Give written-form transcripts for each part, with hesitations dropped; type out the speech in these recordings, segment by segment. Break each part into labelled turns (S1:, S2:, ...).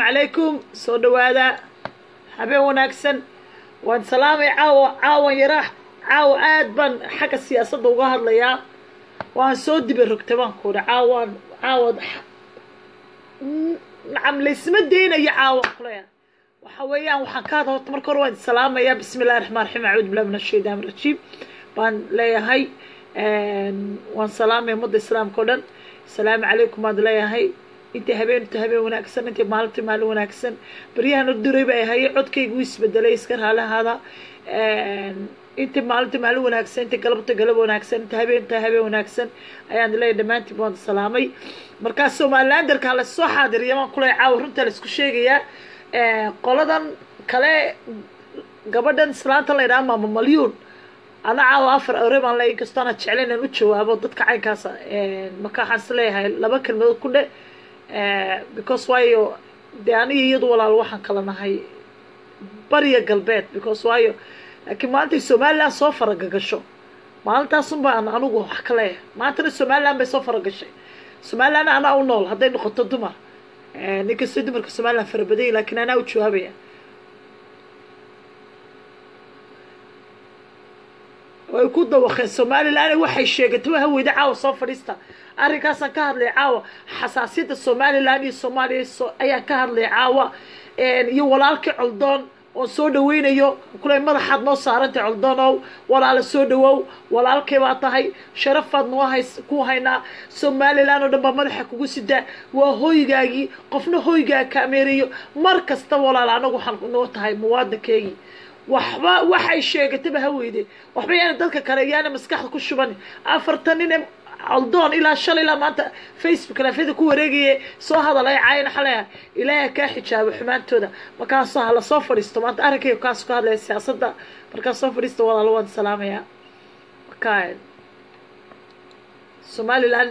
S1: عليكم سودو هذا حبيب وناكسن وان سلامي عاو يراح عاو آد بان حق السياسة وقهر ليا وان سودي بالركتبان كورا عاو نعم ليس مدينة يا عاو قليا وحويان وحكاته وتمركور وان سلامي يا بسم الله الرحمن الرحيم أعوذ بالله من الشيطان الرجيم بان ليا هاي وان سلامي مد السلام كودن السلام عليكم هذا ليا هاي انت هبين وناكسن انت مالتي مال وناكسن بريان الدوري باي هي عدكيغو isbedelay iska halahaada انت مالتي مال وناكسن انت قلب وناكسن انت هبين وناكسن ayaan leeyahay dhamaantii baan salaamay markaas Somalilanderka la soo xaadiriyo ma kulay caaw runta la isku sheegaya qoladan kale gabadhan islaanta la yiraahdo Mama Malyuun ana caaw afar euro baan leeyahay kastana jecleen inuu jawaabo dadka caynkaas marka xas leeyahay laba kalmood ku dhe because why de aniga iyadu walaal waxaan kala nahay bariya galbeed because why laakiin maanta Soomaaliland soo faragagasho maalintaas baan anigu wax kale maanta Soomaaliland bay soo faragashay Soomaaliland ana u nool haday noqoto dumar ninka soo dumarka Soomaaliland farabaday laakiin ana u jawaabaya way ku dawaqeen Soomaaliland waxay sheegatay waxa weeyda caaw soo fadhiista arrinkaas ka hadlay caawa xasaasiyada Soomaaliland iyo Soomaaliya ayaa ka hadlay caawa iyo walaalkii Coldoon oo soo dhaweynayo kulay madaxaad noo saarantay Coldoonow walaal soo dhawow walaalkii baa tahay sharafaad noo ku haynaa Soomaaliland oo dhanba madaxa kugu sida waa hooygaagi qofna hooygaa kaameeriyo mar kasta walaal anagu waxaan noo tahay muwaadinkeegi waxay sheegatay ba haweyde waxba yaana dadka kale yaana maskaxda ku shuban afartan nin Coldoon ilaa shalay la maanta Facebook la fida ku wareegay soo hadalay caayna xalay ilaahay ka xijaabo xumaantooda markaas la soo fariisto maanta arrinkay kaas ku hadlay siyaasadda markaas soo fariisto walaal waan salaamaya markaa Somaliland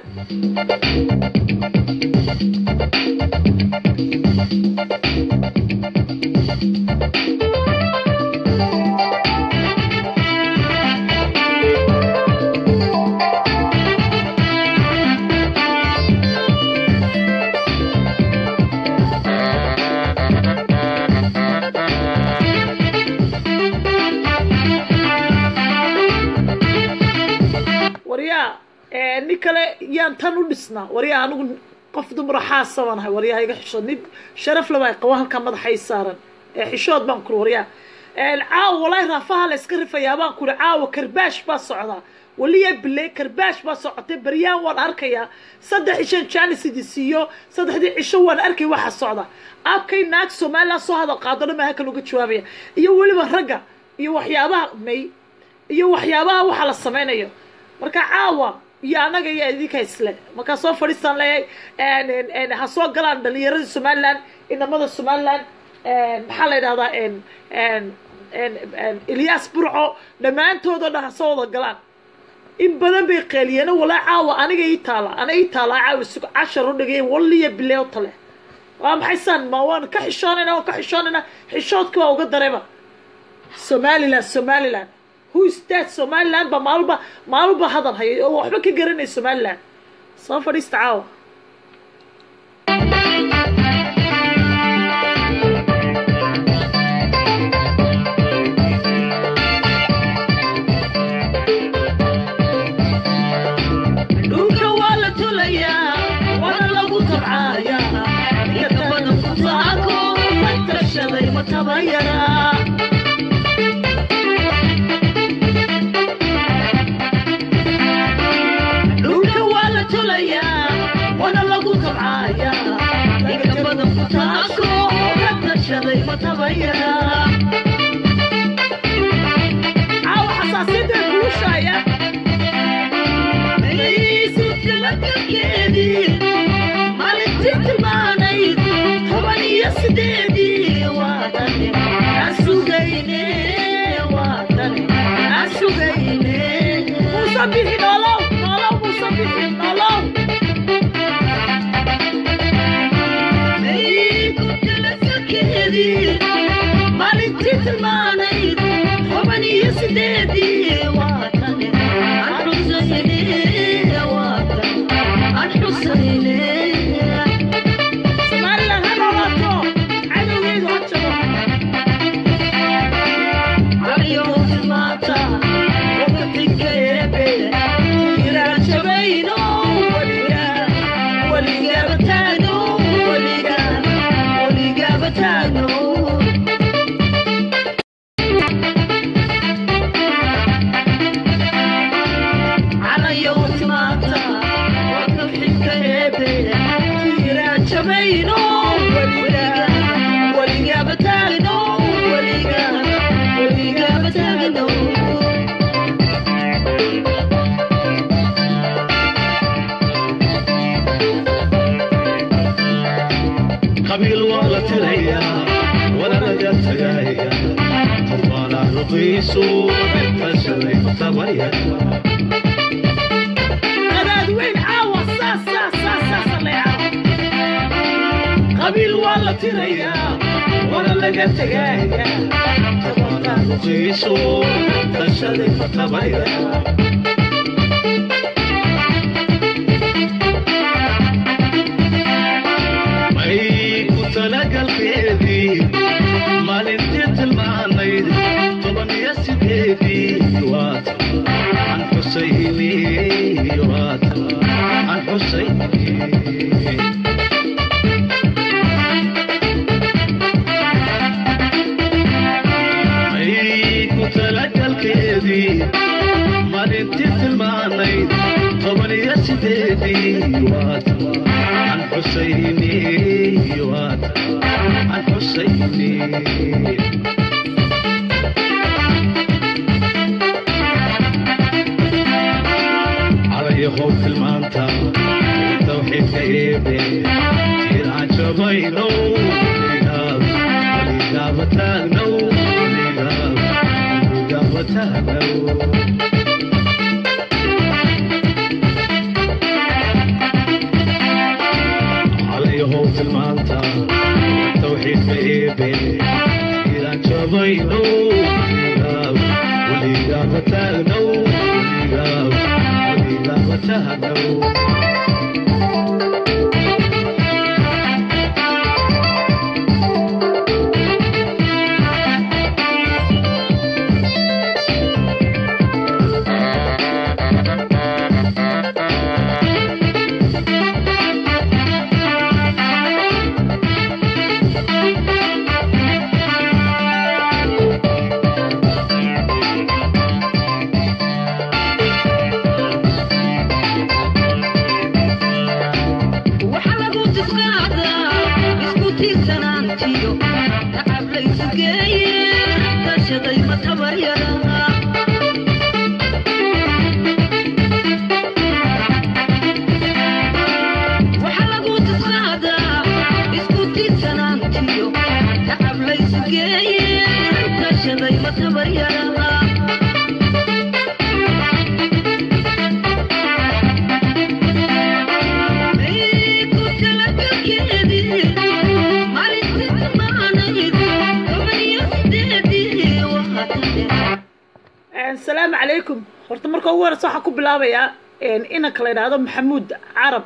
S1: nikale yaan tan u dhisna wariya anigu qof dumar xaasabanahay wariya iga xishoodnid sharaf laba qawa halka madaxay saaran xishood baan ku wariya caaw walay raafaha la iska rifayaa baan ku caaw karbaash ba socda waliya bilay karbaash ba socotay bariyaan waan arkaya saddex ishan jaanisidiisiyo saddexdii cisho waan arkay waxa socda abkay naag Soomaaliland soo hadal qaadano ma halka lagu jawaabaya iyo waliba raga iyo waxyaabaha waxa la sameeyo marka caawa يا أنا جاي ذيك إسلا ما كسر فريستان لي إن حصل قلنا دليل Somaliland إن ماذا Somaliland محل هذا إن إلياس برعو لما أنتوا ده حصل قلنا إن بدن بقلينا ولا عاوة أنا جاي طالع عاوة 10 دقيقة واللي يبليه طلع حسن ما وان كحشاننا حشات كوا وقدر Somaliland who is that Somaliland بمالبا هذا هي وحبك يقرن Somaliland صافر يستعاو دوك ولا تليا ولا لو طبعايا يتبدو قطعكم فتشبي متبينا عاو حساسية الوشاية ليست لك بيدي مالتي تماني طبعي يسديدي واتني أسوغيني مصبيحي نولو مصبيحي نولو مالتي تماني طبعي يسديدي واتني الحسيني Somaliland ha noolaato
S2: ضيسو فشلي تبريا
S1: قداد وين عاوة ساس ساس ساس ساس اللي عاوة قبيل والله تريا ولا لقى تقايا
S2: ضيسو فشلي تبريا تلقى الخيدي مال انتيت المعنيد طبعا يا سيدي وات عن حسيني وات عن حسيني ايكو تلقى الخيدي مال انتيت المعنيد طبعا يا سيدي وات عن حسيني وات عن حسيني علي خوف المانتا توحيد كيبي كير عجبينو ولقابتانو ولقابتانو يهوت المانتا توحيد بيبي إذا جبينو واللي قابتانو واللي قابتانو
S1: السلام عليكم horta marka ugu horeysa waxaan ku bilaabayaa inanka la yiraahdo maxamuud carab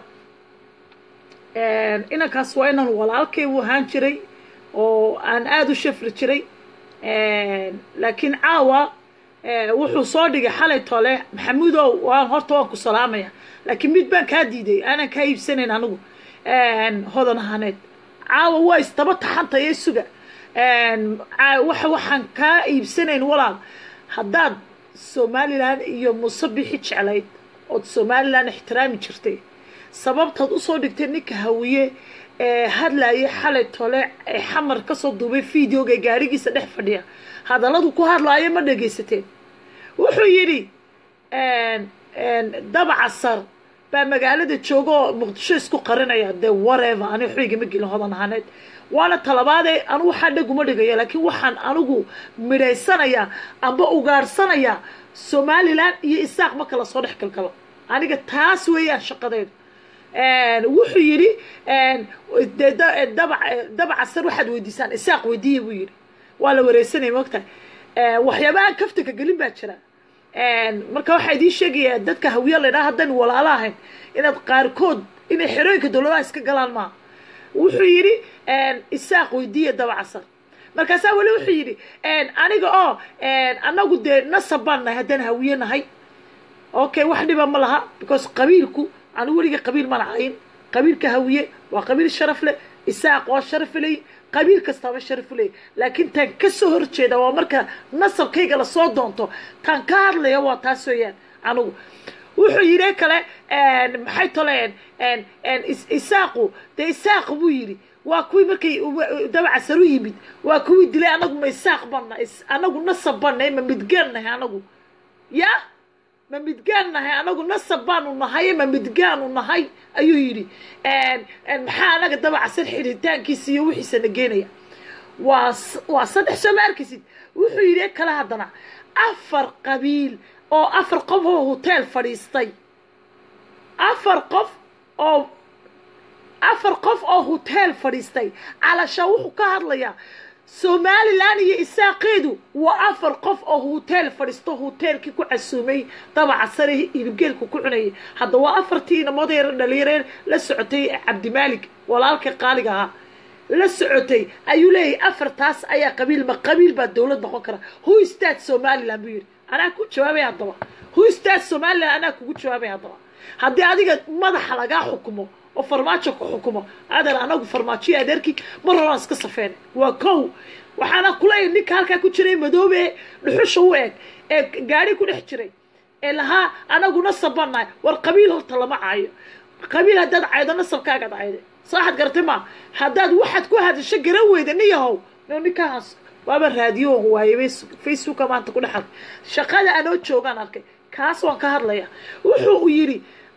S1: inankaas waa inan walaalkay uu ahaan jiray oo aan aad u shafri jiray laakiin caawa wuxuu soo dhigay xalay tole maxamuudow waan horta waan ku salaamaya laakiin mid baan kaa diiday aanan kaa iibsanayn anigu hodan ahaaneed caawa waa istaba taxantaya suga waxaan kaa iibsanayn walaal haddaad somaliland iyo musabixi jeclayd ood somaliland ixtiraami jirtay sababtaad usoo dhigtay ninka hawiye hadlaayay xalay tole xamar kasoo duubay videoga gaarigiisa dhex fadhiya hadalladu ku hadlaayo ma dhegaysateen wuxuu yidhi dabcasar baa magaalada jooga oo muqdisho isku qarinaya dee whatever ani xuyga ma gelin hodan ahaaneed waana talabaadee anu waxaa dhaguma dhigaya laakiin waxaan anigu midhaysanayaa amba ugaarhsanayaa somaliland iyo isaaq ma kala soo dhex galgalo aniga taas weeyaan shaqadeedu wuxuu yidhi dabcasar waxaad weydiisaan isaaq weydiiya buu yidhi waa la wareysanaya mogtahay waxyaabaha kaftanka gelin baa jira marka waxaa idiin sheegayaa dadka hawiya laydhaha haddaynu walaalo ahayn inaad qaarkood inay xerooyinka dowladaha iska galaan maaha wuxuu yidhi isaaq weydiiya dabcasar markaasaa weli wuxuu yidhi aniga oo anagu dee nasab baan nahay haddaan hawiye nahay okay wax dhiba ma laha because qabiilku anu weliga qabiil ma lahayn qabiilka hawiye waa qabiil sharaf leh isaaq waa sharaf leh qabiil kastaba sharaf leh laakiin tan ka soo horjeeda waa marka nasabkayga la soo doonto tan ka hadlaya waa taas weeyaan anigu wuxuu yidhi kale maxay toleen isaaqu dee isaaq buu yidhi waa kuwii markay dabcasar u yimid waa kuwii dilay anagu ma isaaq banna anagu nasab banna ma midgaan nahay anagu ya ma midgaan nahay anagu nasab baanu nahay ma midgaanu nahay ayuu yidhi maxaa anaga dabcasar xidhitaankiisa iyo wixiisa na geenaya waa saddex soo ma arkaysid wuxuu yidhi kala haddana afar qabiil oo afar qof oo hotel fadhiistay afar qof oo hotel fadhiistay calasha wuxuu ka hadlayaa somalilan iyo isaaqeedu waa afar qof oo hotel fadhiisto hotelkii ku casuumay dabaca sare hilibgeelku ku cunayay hadda waa afartii inamood yar dhalinyareen la socotay cabdimaalik walaalka qaaliga ahaa la socotay ayuu leeyahay afartaas ayaa qabiil baa dowlad noqon kara who is that somaliland buu yidhi anaa ku jawaabay haddaba who is that somaliland anaa kugu jawaabay haddaba haddii adiga madaxa lagaa xukumo oo farmaajo ku xukumo adeer anagu farmaajiyo adeerkii mar horaan iska safeen waa kow waxaana kuleeyahay ninka halkaa ku jiray madoobe dhuxusha u eg ee gaari ku dhex jiray ee lahaa anaguna sabanahay war qabiil horta lama caayo qabiil haddaad caydo nasabkaagaad cayde saaxad gartay ma haddaad waxaad ku hadasho garan weyda niyahow ninkaas waaba raadiyo waaye facebooka maanta ku dhexal shaqada anoo joogaan arkay kaas waan ka hadlaya wuxuu yidhi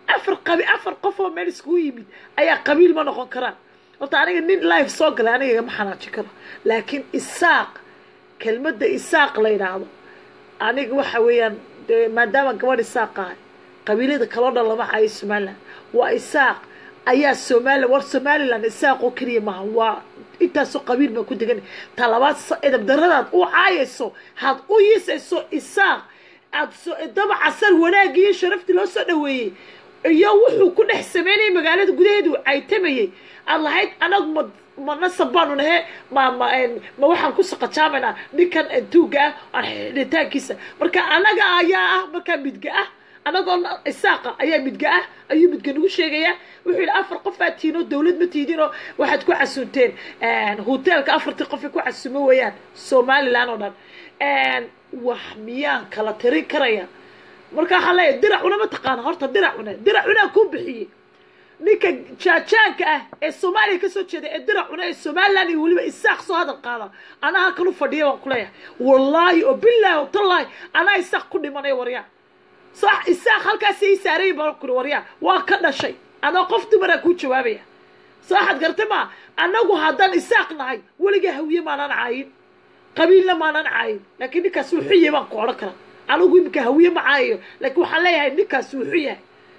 S1: afar qof oo meel iskugu yimid ayaa qabiil ma noqon karaan horta aniga nin live soo galay aniga ma xanaajin karo laakiin isaaq kelmadda isaaq la yidhaahdo aniga waxa weeyaan maadaama gabadh isaaq ahay qabiilada kaloo dhan lama caayo somaliland waa isaaq ayaa somaliland isaaq oo keliya maaha waa intaasoo qabiil baa ku degan talabaad edab daradaad u caayayso had u yiisayso isaaq aad dabaca sar wanaagii iyo sharaftii loo soo dhaweeyey iyo wuxuu ku dhex sameynayay magaalada gudaheedu caytamayay aad lahayd anagu ma nasab baanu nahe ma waxaan ku saqajaamayna ninkan tuuga ah aan xidhitaankiisa marka anaga ayaa ah markaa midga ah anagoo isaaqa ayaa midga ah ayuu midga nagu sheegayaa wuxuu yidhi afar qof aad tihiin oo dowlad ma tihiinoo waxaad ku casuunteen hotelka afartii qofay ku casuumo weeyaan somaliland oo dhan wax miyaan kala tirin karaya marka waxaan leeyahay diracuna ma taqaana horta diracunaa ku bixiyey ninka jaajaanka ah ee soomaaliya ka soo jeeda ee diracuna ee somaliland iyo weliba isaaq soo hadal qaada anaa halkan u fadhiya waan ku leeyahay wallaahi oo bilaahi oo tallaahi anaa isaaq ku dhimanaya waryaa صح إساق هالك سيساري بقول وريا وكذا أنا قفت مرة كوتش وابيا صح قرت ما أنا جو هذا إساق ناي ولا هوية ما نعاين قبيلة ما نعاين لكن كسوحية ما قاركنا أنا جو يمكن هوية معايا لكن وحلاها إنك كسوحية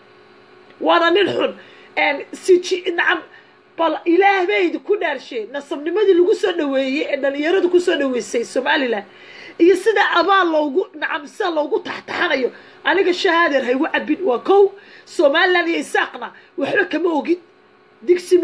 S1: وأنا نلحن أن سيتشي نعم بل إله بيد كل شيء نصب نمدي اللي قصنا وياه إن اللي يرد قصنا ويسي سمعلي له يصير أبان لو نعم سال لو تحت حنايو أنا كشهادة هاي وعبين وكو سومالي يساقنا وحنا كموجد ديكسي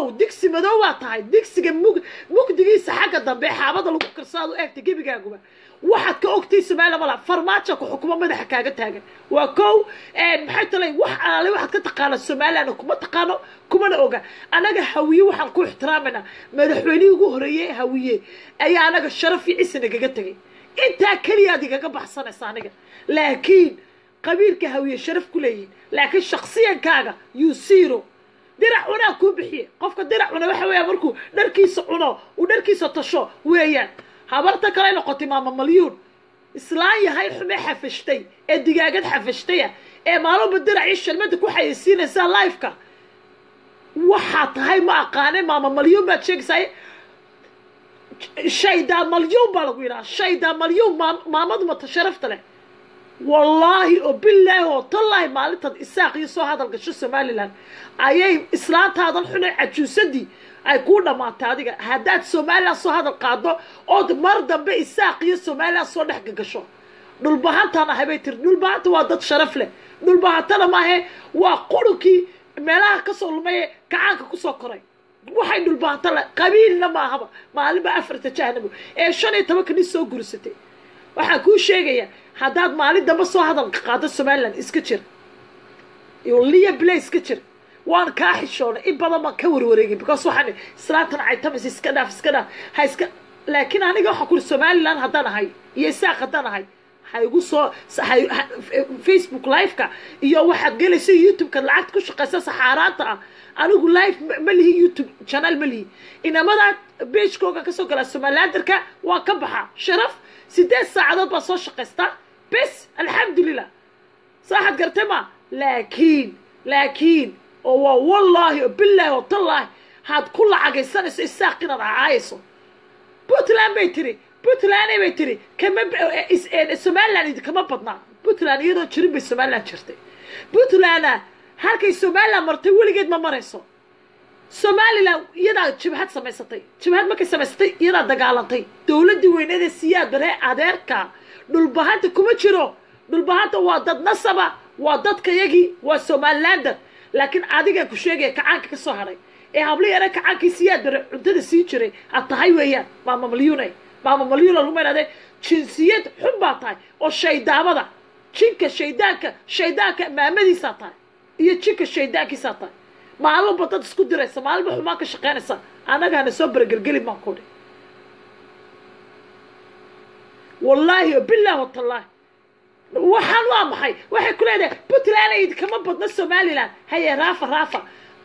S1: مدوة تاعي ديكسي موج دقيس حاجة ضبي حابض لو بكر صادو إيه تجيب جاكوبا واحد كأوكتي سمعنا ملا فرماتشك وحكومة مدح حاجة تاجر وكو بحيث لي واحد كتقال السومالي أنا كم تقانو كم أنا أوجا أنا جهوية وحنكون احترامنا مدحوني وجهرية هوية أي أنا الشرف في عسنا جتجي أنت كليا دي جاب حصنا صانجة لكن قبيل كهوية شرف كلين لكن شخصيا كاجا يصيروا درعنا كوبحية قفك درعنا وحوي أمركو دركيس عنا ودركيس تشو ويان هبرتك لين قطي ماما مليون إسلاي هاي حمي حفشتي الدجاجات حفشتيها مالو بالدرع عيش المدك وحيسين إنسان لايفكا وحط هاي ما قانع ماما مليون بتشيك ساي شيء دا مليون بالغيرا شيء دا مليون ما ما تشرفت له والله وبالله وطلع مالتها إساق يسوع هذا القشة سوماليلاند أيه إسلام هذا الحين عجوسدي أيكون ما تعدي هدات سوماليا سو هذا القاضي أود مرضى بإساق يسوماليا سو نحق قشة نول بهانت أنا هبيتر نول بهانت وادت شرف له نول بهانت أنا ما هي وقولكي ملاك كسر ما كعنك كسر كراي waxay dhulbaanta la qabiilna ma ahaba maalinba afarta jahanabo ee 15 nin soo gursatay waxa ku sheegaya hadaad maalin damba soo hadal qaado Soomaaliland iska jir iyo liya place iska jir waan ka xishoonay in badan ma ka warwareegay because waxaan islaatan ay tamis iska dhaaf ha iska laakiin aniga waxa ku Soomaaliland hadaan ahay iyo isaaq hadaan ahay haygu soo Facebook live ka iyo waxaad galaysaa YouTube ka lacag ku shaqeysa saxaaraanta anigu live malihi YouTube channel malihi inamada page kooga ka soo gala Somalilanderka waa ka baxa sharaf 6 saacadood ba soo shaqeysta bas alxamdulillah صاحت قرتما لكن والله بالله والله هاد كل عقيسان الساقين عايسو puntland bay tiri puntland bay tiri kama somaliland kama badna puntland iyadoo jirin bay somaliland jirtay puntland halkay somaliland martay weligeed ma marayso somaliland iyadaa jabhad samaysatay jabhad markay samaysatay iyadaa dagaalantay dowladdii weyneeda siyaad bare adeerka dhulbahanta kuma jiro dhulbahanta waa dad nasaba waa dadka yagii waa somalilander laakiin adiga ku sheegaya kacaanka ka soo haray ee habli yara kacaankii siyaad bare cuntada sii jiray aad tahay weeyaan maama malyuuna lagu meydhade jinsiyad xun baa tahay oo shaydaamada jinka shaydaanka maamadiisaa tahay iyo jinka shaydaankiisaa tahay maalmoba dad isku diraysa maalmo xumaan ka shaqaynaysa annaga hana soo baragelgelin baan ku dhi wallaahi bilaahi watallaahi waxaan waa maxay waxay ku leedahay puntland ay kama badno somaliland haye raafa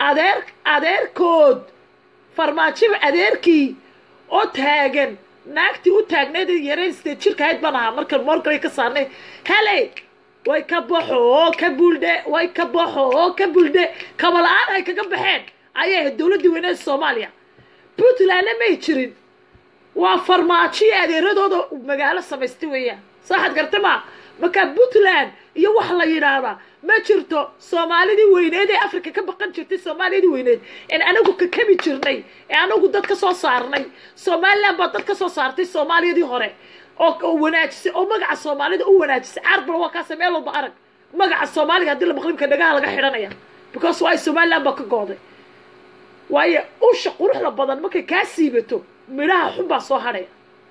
S1: adeerkood farmaajiba adeerkii oo taagan naagtii u taagneed yarayste jirka hayd baan ahaa markan morgalay ka saarnay haley way ka baxo ka buuldhe way ka baxo ka buuldhe kabala-aan ay kaga baxeen ayay ahayd dowladdii weyneeda soomaaliya puntlandna may jirin waa farmaajiya adeeradooda magaalo samaystay weeyaan saaxad garta maa markaa puntland iyo wax la yidhaahdaa ma jirto soomaalidii weyneed ee africa ka baqan jirtay soomaaliyadii weyneed en anagu ka kabi jirnay ee anagu dad ka soo saarnay somaliland baa dad ka soo saartay soomaaliyadii hore oo wanaajisay oo magaca soomaalida u wanaajisay carbal waa kaasa meel walba arag magaca soomaaliga haddii la maqlimka dhagaha laga xidhanaya because waayo somaliland baa ka gooday waayo usha quruxda badan markay kaa siibato midhaha xun baa soo hadhaya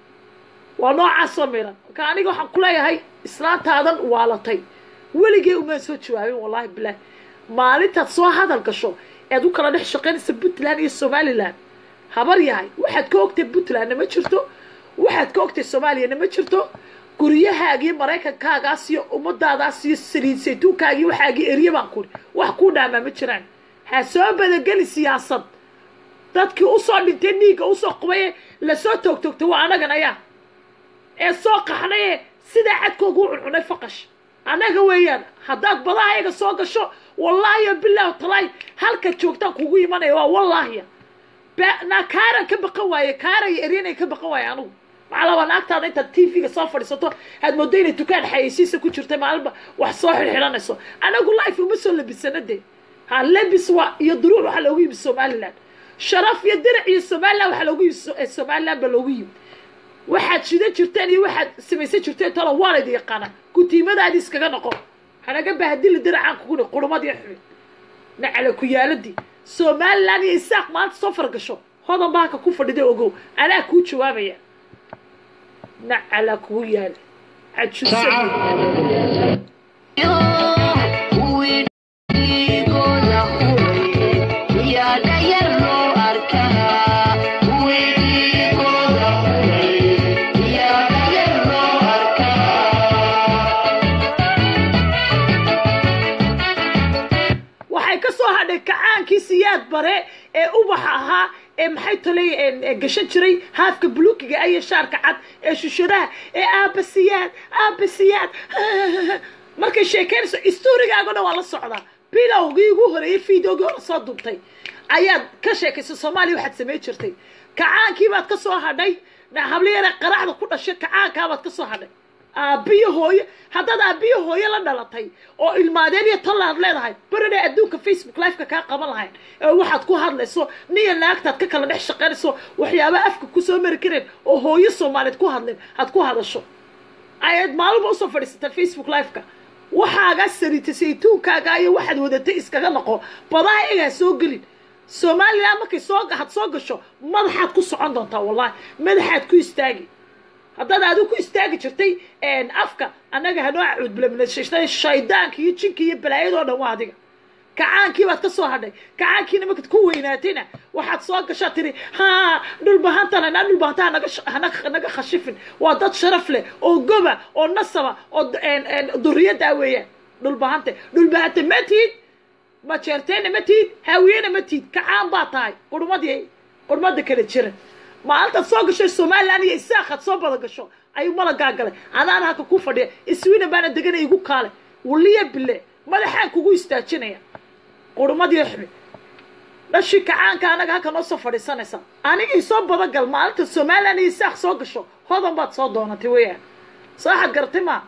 S1: waa noocaasoo miran marka aniga waxaan ku leeyahay islaantaadan waalatay weligee umaan soo jawaabin wallahi bilaahi maalintaad soo hadal gasho ead u kala dhex shaqaynaysa puntland iyo somaliland habar yahay waxaad ka ogtay puntlandna ma jirto waxaad ka ogtay soomaaliyana ma jirto guryahaagii maraykankaagaas iyo ummadaadaas iyo saliid saytuunkaagii waxaagii erye baan kuri wax kuu dhaamaa ma jiraan ha soo badageli siyaasad dadkii usoo dhintay dhiigga usoo qubaye lasoo toogtoogtay waa annagan ayaa ee soo qaxnaye sidaa cadkooga u cuncunay faqash annaga weeyaan haddaad badahayaga soo gasho wallaahi bilaahi talaay halka joogtaan kugu imanaya waa wallaahiya kaaran ka baqan waaye kaaraya eryanay ka baqan waaye anugu macalaba naagtaada intaad tv-ga soo fadhiisato aad moodo inay dukaan xayeysiisa ku jirtay maalinba wax soo xirxiranayso anagu life uma soo labisana dee ha labis waa iyo duruuc waxaa loogu yimi somaliland sharaf iyo dirac iyo somaliland waxaa loogu yimi somaliland baa loogu yimi waxaad shida jirteen iyo waxaad samaysan jirteen talo waa laydi yaqaana kutiimadaadi iskaga noqo hanaga bahadili diracaan kuguni qurumadii xubin nacala ku yaaladii somaliland iyo isaaq maanta soo fargasho hodan baaka ku fadhiday ogow anaa kuu jawaabaya nacala kugu yaala kacaankii siyaad bare ee ubaxa ahaa ee maxay talay gashan jiray haafka buluukiga iyo shaarka cad ee shushadaha ee aabasiyaad markay sheekeynayso istorigaago dhan waa la socdaa bilowgii ugu horeeyey fideogii hore soo dubtay ayaad ka sheekaysay soomaaliya waxaad samey jirtay kacaankii baad ka soo hadhay habliyara qaraxda ku dhashay kacaankaabaad ka soo hadhay aabiyo hooyo haddaad aabiyo hooyo la dhalatay oo ilmaadeen iyo tallaad leedahay baradhe adduunka facebook liveka kaa qaban lahayn ee waxaad ku hadlayso niya naagtaad ka kala dhex shaqaynayso waxyaaba afka kusoo mari kareen oo hooyo soomaaliyeed ku hadleen had ku hadasho ayaad maalinba usoo fadhiisatay facebook liveka waxaagaa sariitay saytuunkaaga iyo waxaad wadatay iskaga noqo badaha egaa soo gelin somaliland markay had soo gasho madaxaad ku socon doontaa wallahi madaxaad ku istaagi haddaad adigu ku istaagi jirtay afka annaga hanoo cuudbulaminashay shaydaanka iyo jinka iyo balaayadoo dhan waa adiga kacaankii baad ka soo hadhay kacaankiina markaad ku weynaatayna waxaad soo gashaa tiri dhulbahantana dhulbahanta hanaga khashifin waa dad sharaf leh oo goba oo nasaba oo duriyaddaa weeyaan dhulbahante ma tiid ma jeerteenna ma tiid haawiyena ma tiid kacaan baa tahay qurmada kala jira maalintaad soo gashay somaliland iyo isaaqaad soo bada gasho ayuu malagaa galay adaana halka ku fadhiya iswiina baana degana igu kaale waliya bile madaxaan kugu istaajinaya qurumadii xubin dhashi kacaanka anaga halka noo soo fadhiisanaysa anigii soo badagal maalinta somalilan iyo saaq soo gasho hodan baad soo doonatay weeyaan soo xad garatay ma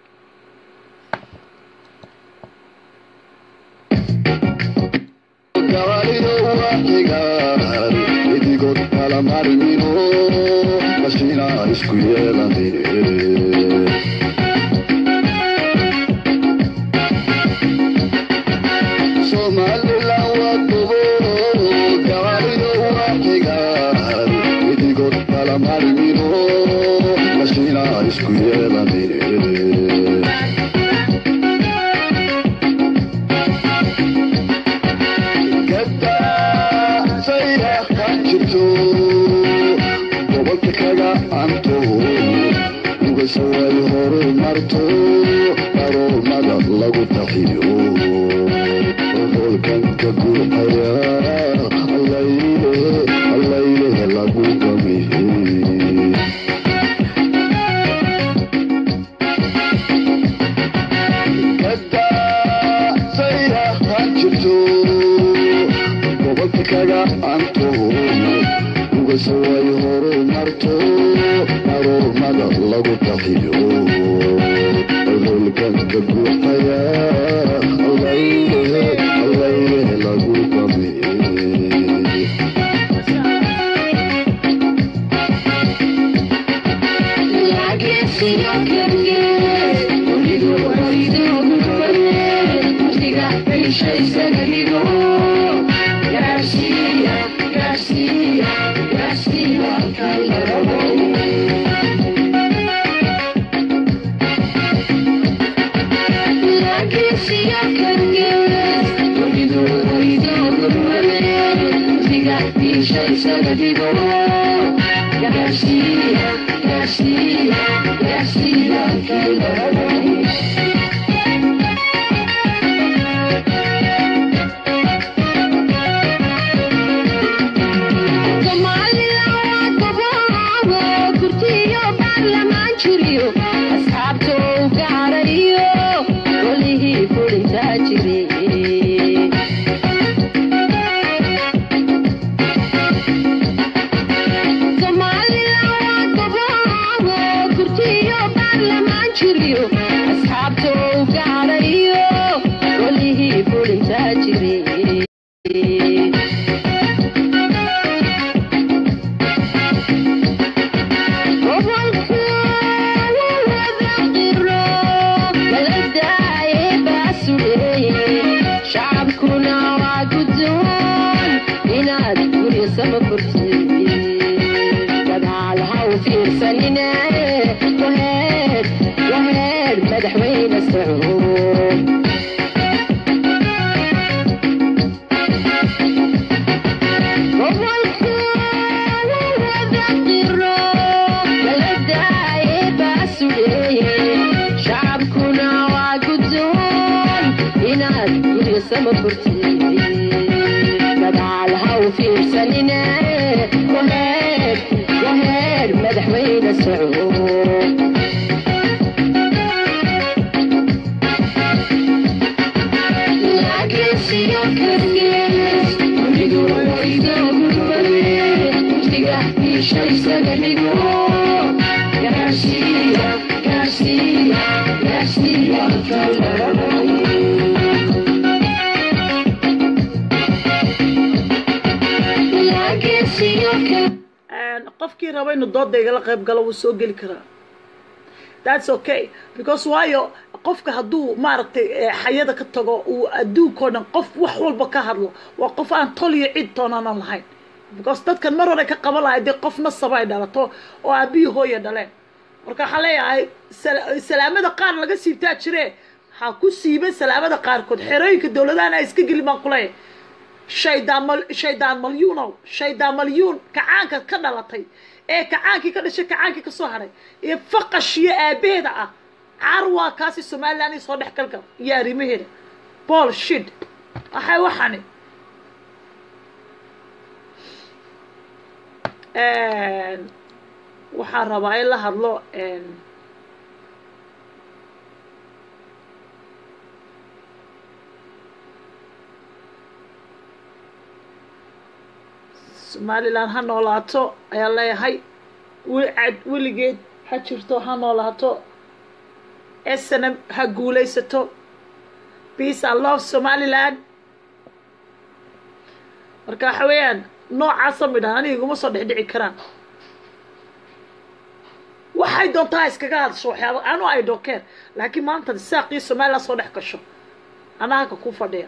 S1: qofkii raba inuu dooda igala qayb galo wuu soo geli karaa that's okay because waayo qofka hadduu maaragtay xayada ka tago uu adduunkoo dhan qof wax walba ka hadlo waa qof aan tol iyo cid toonaanan lahayn because dadkan mar hore ka qaban lahay dee qof nasaba ay dhalato oo aabbihi hooya dhaleen marka waxaan leeyahay salaamada qaar laga siibtaa jire waxaa ku siiban salaamada qaarkood xerooyinka dowladahana iska geli baan ku leeyahay shaydaan malyuun kacaanka ka dhalatay ee kacaankii ka dhashay kacaankii ka soo haray iyo faqash iyo aabaheeda ah carwaa kaasi somaliland soo dhex galka iyo arrimaheeda bol shid waxay waxani waxaan rabaa in la hadlo somaliland ha noolaato ayaa leeyahay weligeed ha jirto ha noolaato snm ha guulaysato peace and love somaliland marka waxa weeyaan noocaasa midhaan aniga iguma soo dhexdhici karaan waxay doontaa iskaga hadasho waxyaaba anu ay dookeen laakiin maanta saaqii somaliland soo dhex gasho anaa halka ku fadhiya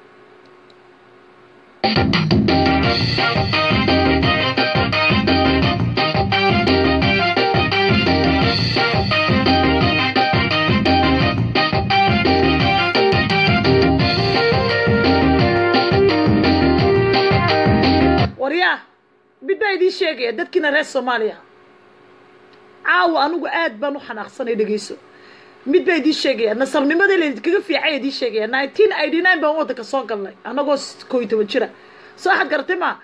S1: waryaa mid baa idiin sheegaya dadkiina reer soomaaliya caawa anigu aad baan u xanaaqsanay dhegeyso mid baa idiin sheegaya nasabnimadii laydinkaga fiicay idiin sheegaya 1989 baan waddanka soo galnay annagoo 11 jira soo xad garatay ma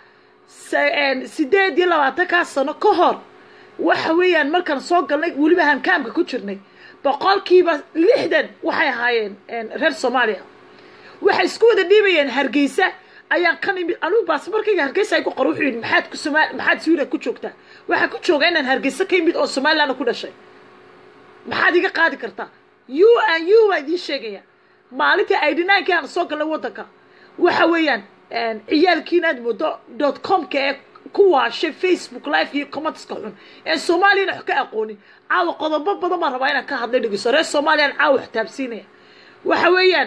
S1: 28 sano ka hor waxa weeyaan markaan soo galnay weliba hankaamka ku jirnay boqolkiiba 60 waxay ahaayeen reer soomaaliya waxay isku wada dhiibayeen hargeysa ayaan kan imid anigu baasaboorkayga hargeysa ay ku qor wuxuu yidhi maxaad Sweden ku joogtaa waxaa ku jooga inaan hargeysa ka imid oo somaliland ku dhashay maxaad iga qaadi kartaa you waa idiin sheegaya maalintii 89 aan soo galnay waddanka waxa weeyaan ciyaalkiinaad moodo .com-ka ee ku waashay Facebook live iyo commentska xun ee Soomaaliya wax ka aqoonin caawa qodobo badan ma raba inaan ka hadlay dhigso reer Soomaaliya caawa xitaabsiinaya waxa weeyaan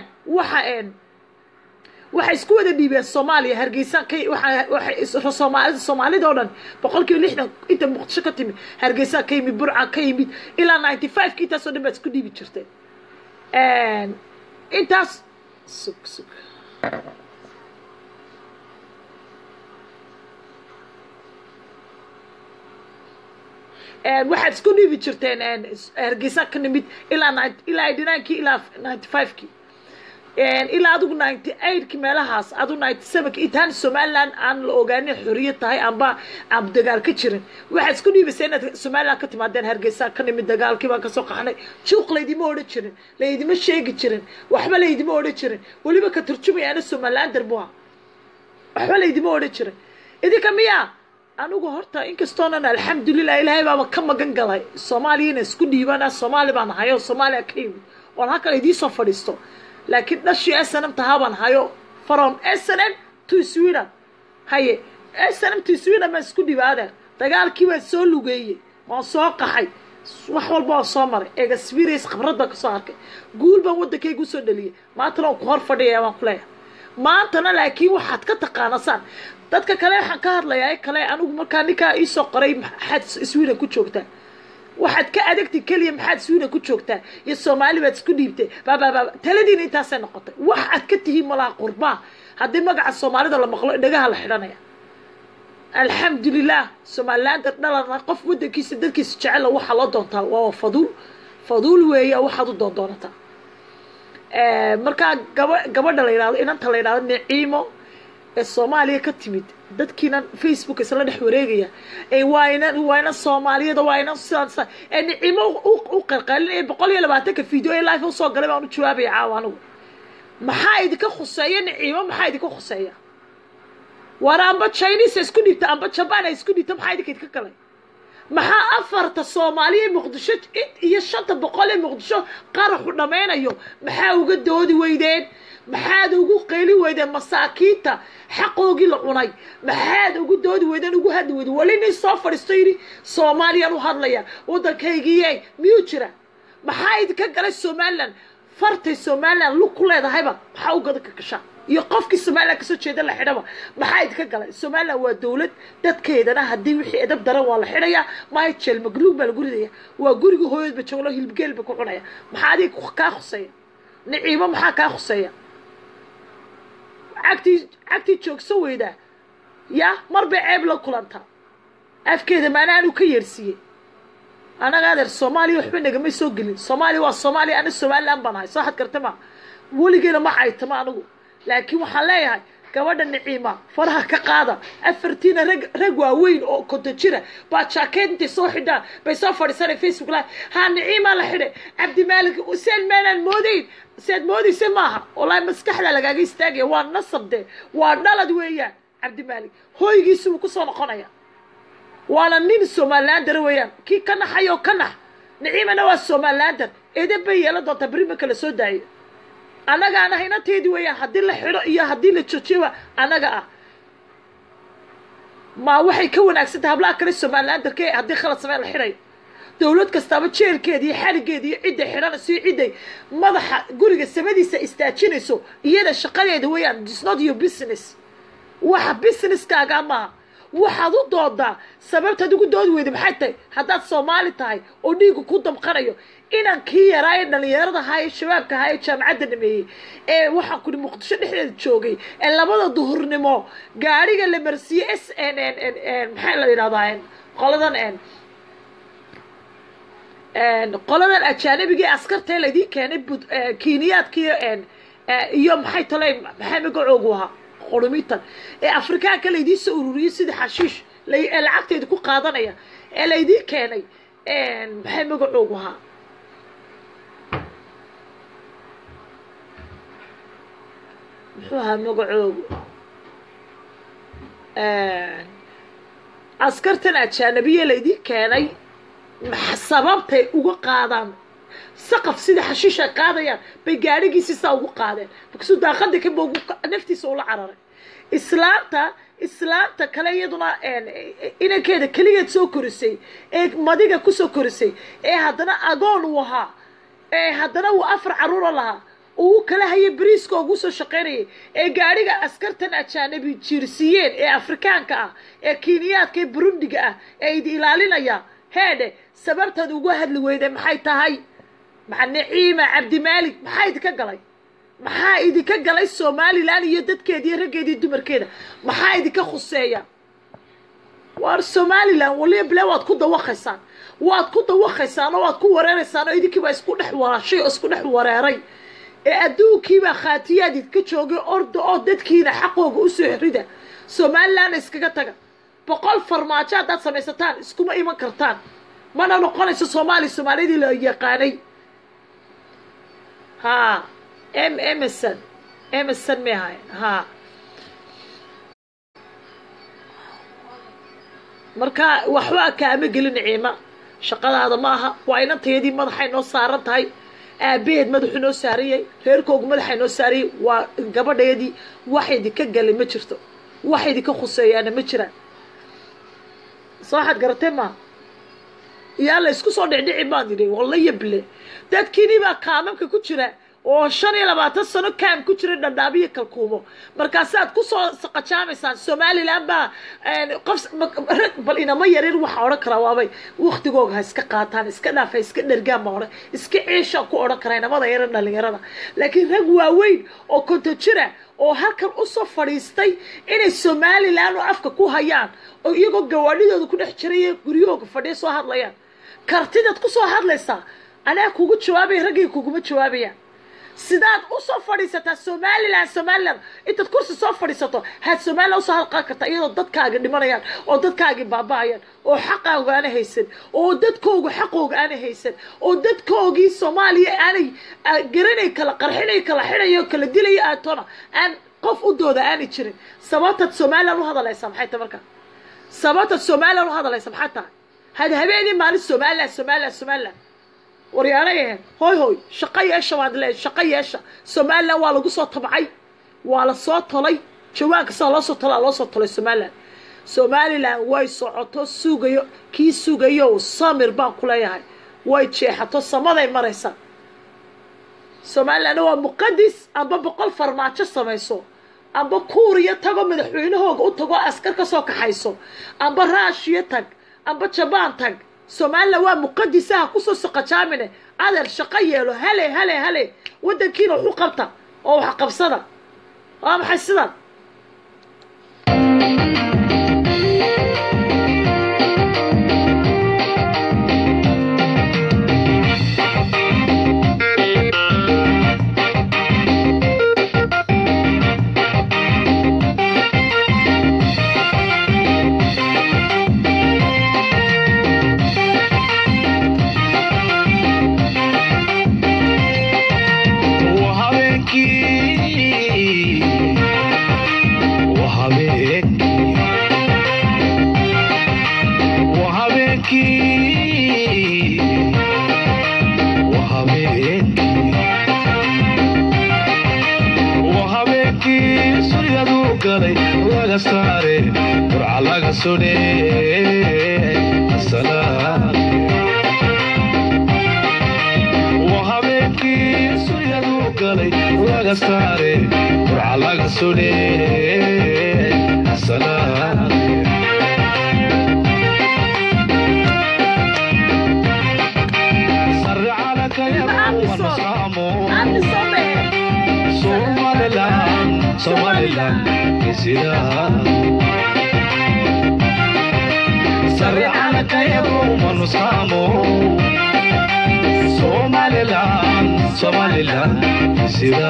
S1: waxa isku wada dhiibeen Soomaaliya hargeysa waxa Soomaalida oo dhan boqolkiiba 60 inta Muqdisho ka timi hargeysa ka yimid Burca ka yimid ilaa 95 kiita soo dhanba isku dhiibi jirtay intaas sug waxaad isku dhiibi jirteen hargeysa ka nimid ilaa 99 ilaa 95 ilaa adigu 98 meelahaas adigu 97 intaan Somaliland aan la ogaanin xorriyad tahay amba dagaal ka jirin waxa isku dhiibisay inaad Somaliland ka timaadeen hargeysa ka nimid dagaalkii baan ka soo qaxnay juuq leedimo oran jirin leedimo sheegi jirin waxba leedimo oran jirin waliba ka turjumayana Somaliland darbuha waxba leedimo oran jirin idinka miya anigu horta inkastoona alxamdulillah ilaahay baba ka magan galay Soomaaliyeena isku dhiibana Soomaali baan hayo Soomaaliya ka yimid oo halka idii soo fadhiisto laakiin dhashii SNM tahaban hayo from SNM to Sweden haye SNM to Sweden ma isku dhibaada dagaalkii waa soo lugeeyay waan soo qaxay wax walba soo maray experience khibrad ka soo arkay guul baan waddankaygu soo dhaliyay maanta ku hor fadhiyaa waan ku leeyahay maantana laakiin waxaad ka taqaanasaan dadka kale waxaan ka hadlayaa kale anigu markaa ninka ii soo qoray maxaad Sweden ku joogtaa waxaad ka adagtay kaliya maxaad Sweden ku joogtaa iyo Soomaali baad isku dhiibtay baba taladiina intaas ay noqotay waxaad ka tihiin malaa qurba haddii magaca Soomaalida la maqlo dhagaha la xidhanaya alxamdulillah Somaliland dhalana qof waddankiisa dadkiisa jecel waxa loo doontaa waa faduul weeyaa waxaad u doontaa markaa gabadha la yiraahdo inanta la yiraahdo Naciimo ee Soomaaliya ka timid dadkiina Facebook isla dhex wareegaya waayna Soomaaliyada waayna sidaas Naciimo u qalqalinay 120 video ee live soo galay baan u jawaabay caawanigu maxaa idinka khuseeya Naciimo maxaa idinka khuseeya waraamba Chinese isku dhibta amba Japan isku dhibta maxaa idinka galay maxaa afarta Soomaaliya Muqdisho iyo 500 Muqdisho qarax u dhameynayo maxaa uga doodi weydeen maxaad ugu qeyli weydeen masaakiinta xaqoogii la cunay maxaad ugu doodi weydeen ugu hadli weydeen walina soo fadhiistay Soomaaliya u hadlaya waddankaygii miyuu jira maxaa idinka galay Somaliland fartay Somaliland lu ku leedahayba maxaa u gada ka gashaa iyo qofkii Soomaaliya ka soo jeeda la xidhaba maxaa idinka galay Soomaaliland waa dawlad dadkeedana hadii wixii edab daran waa la xidhaya ma jeel magluub baa lagu ridaya waa guriga hooyadba jooglo hilbgeelba ku cunaya maxaa adig ka khuseeya Naciimo maxaa ka khuseeya عكتي جوك سويدا يا مربع عيب لو كلانتا أفكيد ما أنا كيرسي أنا قادر الصومالي وحبنا جمي سوقلي الصومالي والصومالي أنا الصومالي أنبناي صح كرتما ولي جينا ما حيت ما نقول لكن وحلاها كواد النعيمة فرها كقادة أفرتينا رجوا وين أو كنت تشرا باتشاكين أنت صاحدا بيسافر سنة فيسبوك لا ها النعيمة لحده عبد الملك وسيد مانا المودي سيد مودي سماها والله مسكحلة لقاقي استاقي وان نصب ده وان نلد ويا cabdimaalik hooygiisi wuu ku soo noqonaya waana nin somalilander weeyaan kii ka naxayoo ka nax niciimana waa somalilander eedan bay yeelan doontaa beri marka la soo daayo annagaana haynanteedii weeyaan haddii la xidho iyo haddii la joojiyoba annaga ah ma waxay ka wanaagsantahay hablaha kale somalilanderka ee haddii khalad sameen la xidhayo dowlad kastaaba jeelkeeda iyo xarigeeda iyo cidday xidhanayso iyo cidday madaxa guriga samadiisa istaajinayso iyada shaqadeeda weeyaan it's not your business waxa businesskaaga maaha waxaad u doodaa sababtaad ugu doodi weyda maxay tahay haddaad soomaali tahay oo dhiigu ku damqanayo inaan kii yaraaye dhalinyarada ahaa ee shabaabka ahaa ee jaamacadda dhameeyey ee waxaan kudhi muqdisho dhexdeeda joogay ee labada duhurnimo gaariga la marsiiyey s n n maxaa la yidhahdaa qoladan ajaanabiga ee askartae laydin keenay kiiniyaadkiiyo iyo maxay tale maxay magacoogu ahaa qulumitan ee afrikaanka laydin soo ururiyey sida xashiish ee lacagteeda ku qaadanaya ee laydin keenay maxay magacoogu ahaa muxuu ahaa magacoogu askartan ajaanabiya laydin keenay sababtay uga qaadaan saqaf sida xashiish ay qaadayaan bay gaadhigiisi saa ugu qaadeen markaasuu daaqada ka boogu naftiisa ula cararay islaanta kale iyaduna inankeeda keligeed soo korisay ee madiga kusoo korisay ee haddana agoon uu ahaa ee haddana uu 4 caruuro lahaa uu kala hayay bariiska ugu soo shaqaynayay ee gaadhiga askartan ajaanabi jiirsiiyeen ee afrikaanka ah ee kiiniyaadka ee burundiga ah ee idi ilaalinaya heedhe sababtaad ugu hadli weyday maxay tahay maca niciima cabdimaalik maxaa idinka galay maxaa idinka galay somalilan iyo dadkeeda iyo raggeeda iyo dumarkeeda maxaa idinka khuseeya waar somalilan waliya bile waad ku dawaqaysaan oo waad ku wareeraysaan oo idinkiibaa isku dhex warashay oo isku dhex wareeray ee adduunkiibaa khaatiyaad idinka joogay orda oo dadkiina xaqooga u soo xirida somalilanna iskaga taga 100 farmaajo haddaad samaysataan iskuma iman kartaan mana noqonayso soomaalidii la yaqaanay ha emerson may ahayn ha marka waxba kaama gelin niciima shaqadaada maaha waa inantayadii madaxay noo saaran tahay aabaheed madaxuu noo saarayay reerkoogu madaxay noo saarayay waa gabadheedii wax idinka galay ma jirto wax idinka khuseeyaana ma jiraan soo xad garatay ma yaa la isku soo dhicdhici baan yidhi walla yable dadkiinii baa kaamamka ku jira oo 25 sano kaam ku jira dhadhaabiyo kalkuumo markaasaad ku soo saqajaamaysaan somalilan baa qof bal inama yareer waxa odhan karaa waabay waqtigooga ha iska qaataan iska dhaafay iska dhergaan ma odhan iska ciisha ku odhan karaa inamada yaran dhalinyarada laakiin rag waaweyn oo konto jira oo halkan u soo fadhiistay inay somalilan oo afka ku hayaan oo iyagoo gawaadhidooda ku dhex jiray guryahooga fadhiya soo hadlayaan kartidaad ku soo hadlaysaa anaa kugu jawaabaya raggay kuguma jawaabayaan sidaad u soo fadhiisataa somalilan intaad kursi soo fadhiisato had somalilan usoo halqaan kartaa iyadoo dadkaaga dhimanayaan oo dadkaagii baaba'ayaan oo xaqaaga aana haysan oo dadkooga xaqooga aana haysan oo dadkoogii soomaaliya aanay garanay kala qarxinay kala xidhayo kala dilayo aatona aan qof u dooda aanay jirin sababtaad somalilan u hadlaysaa maxay tahay marka sababtaad somalilan u hadlaysaa maxay tahay had habeenii maalin somalilan waryaanayeen hooy shaqo yeesha waad leedahay shaqo yeesha somalilan waa lagu soo tabcay waa la soo tolay jawaanka saa loo soo tolay somalilan way socoto sugayo samir baan ku leeyahay way jeexato samaday maraysaa somalilan waa muqadis amba 100 farmaajo samayso amba kuuriya tago madaxweynahooga u tago askar ka soo kaxayso amba raashiya tag amba jabaan tag somalilan waa muqadisaha kusoo saqajaamine adeer shaqo yeelo hale wadankiina wuxuu qabta oo wax qabsada waa maxay sidan
S2: galay laga saare burca laga sudhe asalaam وهبكي سيدو قلي laga saare burca laga sudhe asalaam سر على كيما ونصامو Somaliland كسيدا سر على كيما ونصامو Somaliland كسيدا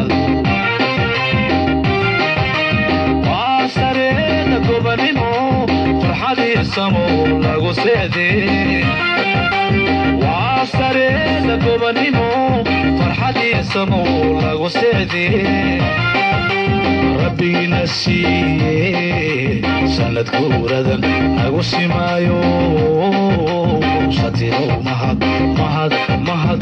S2: واسرين كوبانيمو فرحتي السمو لاغو سيدي واسرين كوبانيمو فرحتي السمو لاغو سيدي ربي نسي سند كوردا لاغو سيمايو شاتيرو مهد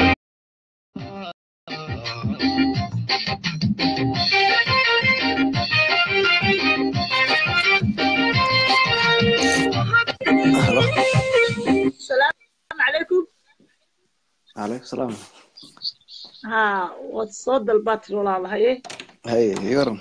S1: السلام عليكم.
S3: عليكم السلام.
S1: ها وتصد الباتر ولا الله
S3: هي يورم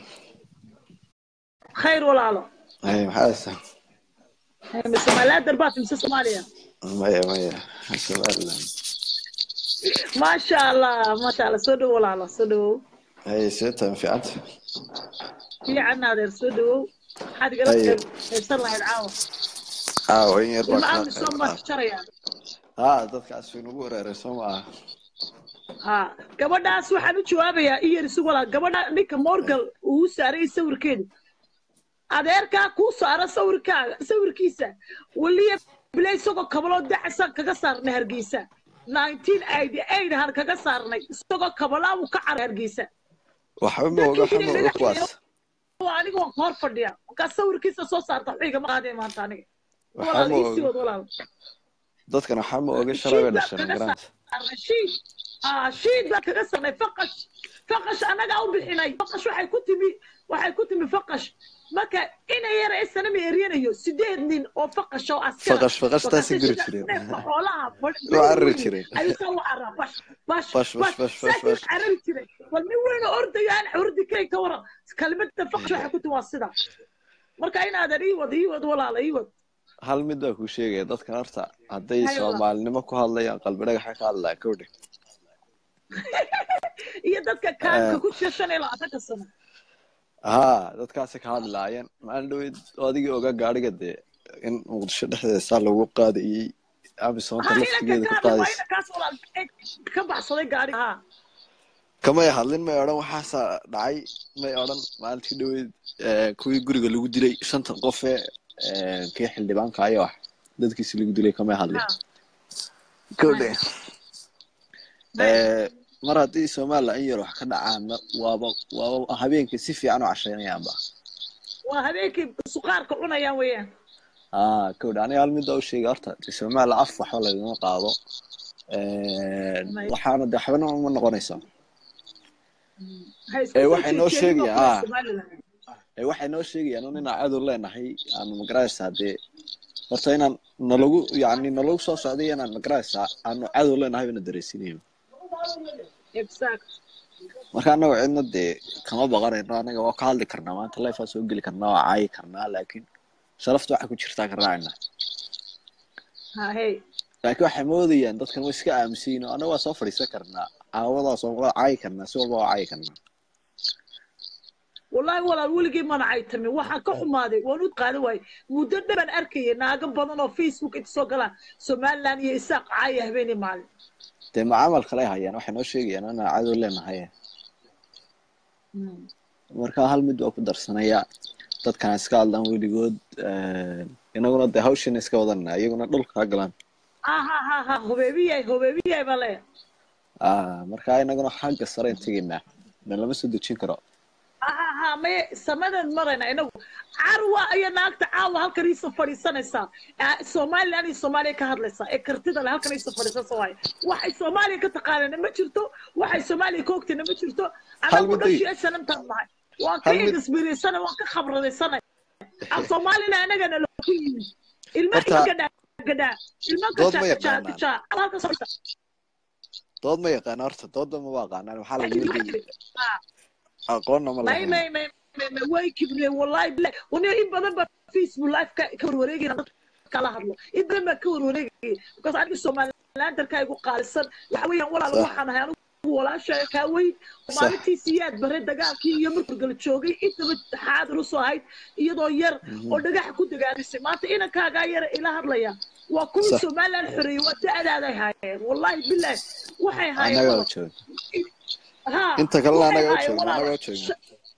S1: خير ولا الله
S3: هي محاسة
S1: هي من سوماليا دربات من سوماليا
S3: مية سؤال
S1: ما شاء الله سودو ولا الله سودو
S3: هي ستة في عد
S1: في عنا دير سودو حد قالك يصير له العاون
S3: وين يربح
S1: ما بسوم شريان
S3: dadka asfiin ugu wareeraysan waa
S1: gabadhaas waxaan u jawaabayaa iyarisu wala gabadha ninka Morgal uu saaray sawirkeeda adeerka ku saara sawirkiisa waliya bilay isagoo kabalo dacsan kaga saarnay Hargeysa 1988 har kaga saarnay isagoo kabala uu ka carar Hargeysa
S3: waxba ma oga xamoo kuwaas
S1: anigu waan hor fadhiya ka sawirkiisa soo saarta xiga ma qaadeen maanta aniga
S3: dadkan waxaa ma oga shalay bay dhashay garanta
S1: شيد بقى كسرنا فقش أنا قاعد بحناي فقش waxay ku timi faqash marka inay yar ay sanami eriyana iyo 8 nin oo faqash oo askar
S3: faqash taas guri jireen
S1: xoolaha
S3: waa arri jireen
S1: ay soo arra bash arri jireen wal min weyn ordayaan ordi kay ka wara kalmada faqash waxay ku timi waa sida marka inaad iiwad walaalayiwad
S3: hal mid baa ku sheegay dadkan horta hadday Soomaalinimo ku hadlayaan qalbi dhagax ka hadlaa kowdhe
S1: iyo dadka kaanka ku shashan ilaa ka sano
S3: dadkaas ka hadlaayeen maalin dhaweyd adigii oga gaariga de in Muqdisho dhexdeeda lagu qaadiyay Amisoonta laftigeeda ku qaadayay
S1: ka baxsaday gaariga
S3: kama hadlin ma oran waxa dhacay ma oran maalintii dhaweyd kuwii guriga lagu dilay 5 qof kii xildhibaanka ayaa wax dadkiisa lagu dilay kama hadlin kowdhe mar haddii Soomaaliya in yar wax ka dhacaan waa habeenkii si fiican u cashaynayaan
S1: waa habeenkii suqaarka cunayaan weeyaan
S3: kowdhe aniga hal mid oo sheegay horta Soomaaliya af wax lagama qaado waxaana waxbana ma noqonaysaa waxay noo sheegayaan waxay noo sheegayaan in aad u leenahay aan magaraysa hadee horta inaan nalagu soo socday inaan magaraysa aan aad u leenahay in dareesinayo marka anagu cidna de kama baqanayno anaga waa ka hadli karnaa maanta live soo gali karnaa waa caay karnaa laakiin sharaftu waxa ku jirta ka raacna laakiin waxay moodayaan dadkan way iska aaminsiin anaga waa soo fariisan karnaa caawadaas oo caay karnaa si walba waa caay karnaa
S1: والله ولا ولقي ما نعيتمي وحنا كحمادي ونود قالوا واي مدة من أركي ناقم بدنا فيسبوك إتصقلا سومالان يساق عايه بيني مال
S3: تم عمل خلاها يعني وحنا وش يعني أنا عايز لنا هي marka hal mid oo ku darsanaya dadkan iska hadlaan weligood inaguna de hawshan iska wadanaa iyaguna dhulka galaan
S1: hubebiyay bale
S3: marka inaguna xagga sare intageynaa lama soo dejin karo
S1: ما سمدن مرنا إنه عروة أي ناقة عاوة هالكريسة فريسانسا Soomaaliya ka hadlaysa kartida la halkan ay safariso Soomaaliya waxay Soomaaliya ka taqaaneen ma jirto waxay Soomaaliya ka ogtayna ma jirto anagu dhashii sanamtan mahay وان
S3: هل من
S1: كإكسبيرينس سنة وان كخبرة سنة عن صومالينا أنا جانا لكل الماء
S3: horta
S1: قدا قدا الماء
S3: dood
S1: كشا
S3: ma
S1: كشا
S3: yaqaanaan
S1: كشا الله كسر
S3: dood ma yaqaan horta doodda ma waaqaanaan waxaa
S1: ما
S3: lagama
S1: يجري
S3: leeyahay aqoonna ma
S1: ما
S3: lahayn
S1: ما واي كبري والله بالله وانا إن بدن فيسبوك لايف كور وريجي كلا هذلو إن بدن كور وريجي بس عندي الصومال لا أنت كاي قالصن وحوي ولا
S3: صح
S1: روح أنا يعني ولا شيء كاوي
S3: صح
S1: ومالتي سياد برد دقال كي يمر قلت شوقي أنت بتحاضر وصايد يضير ودقح كنت قاعد سمعت إنا كاجاير إلى هرليا وكل
S3: صح
S1: صومال الحري ودع هذا هاي والله بالله وحي هاي
S3: annaga
S1: والله
S3: u joogna
S1: ها
S3: inta kalena
S1: وحي
S3: annaga u
S1: هاي
S3: joogna
S1: والله
S3: annaga u joogna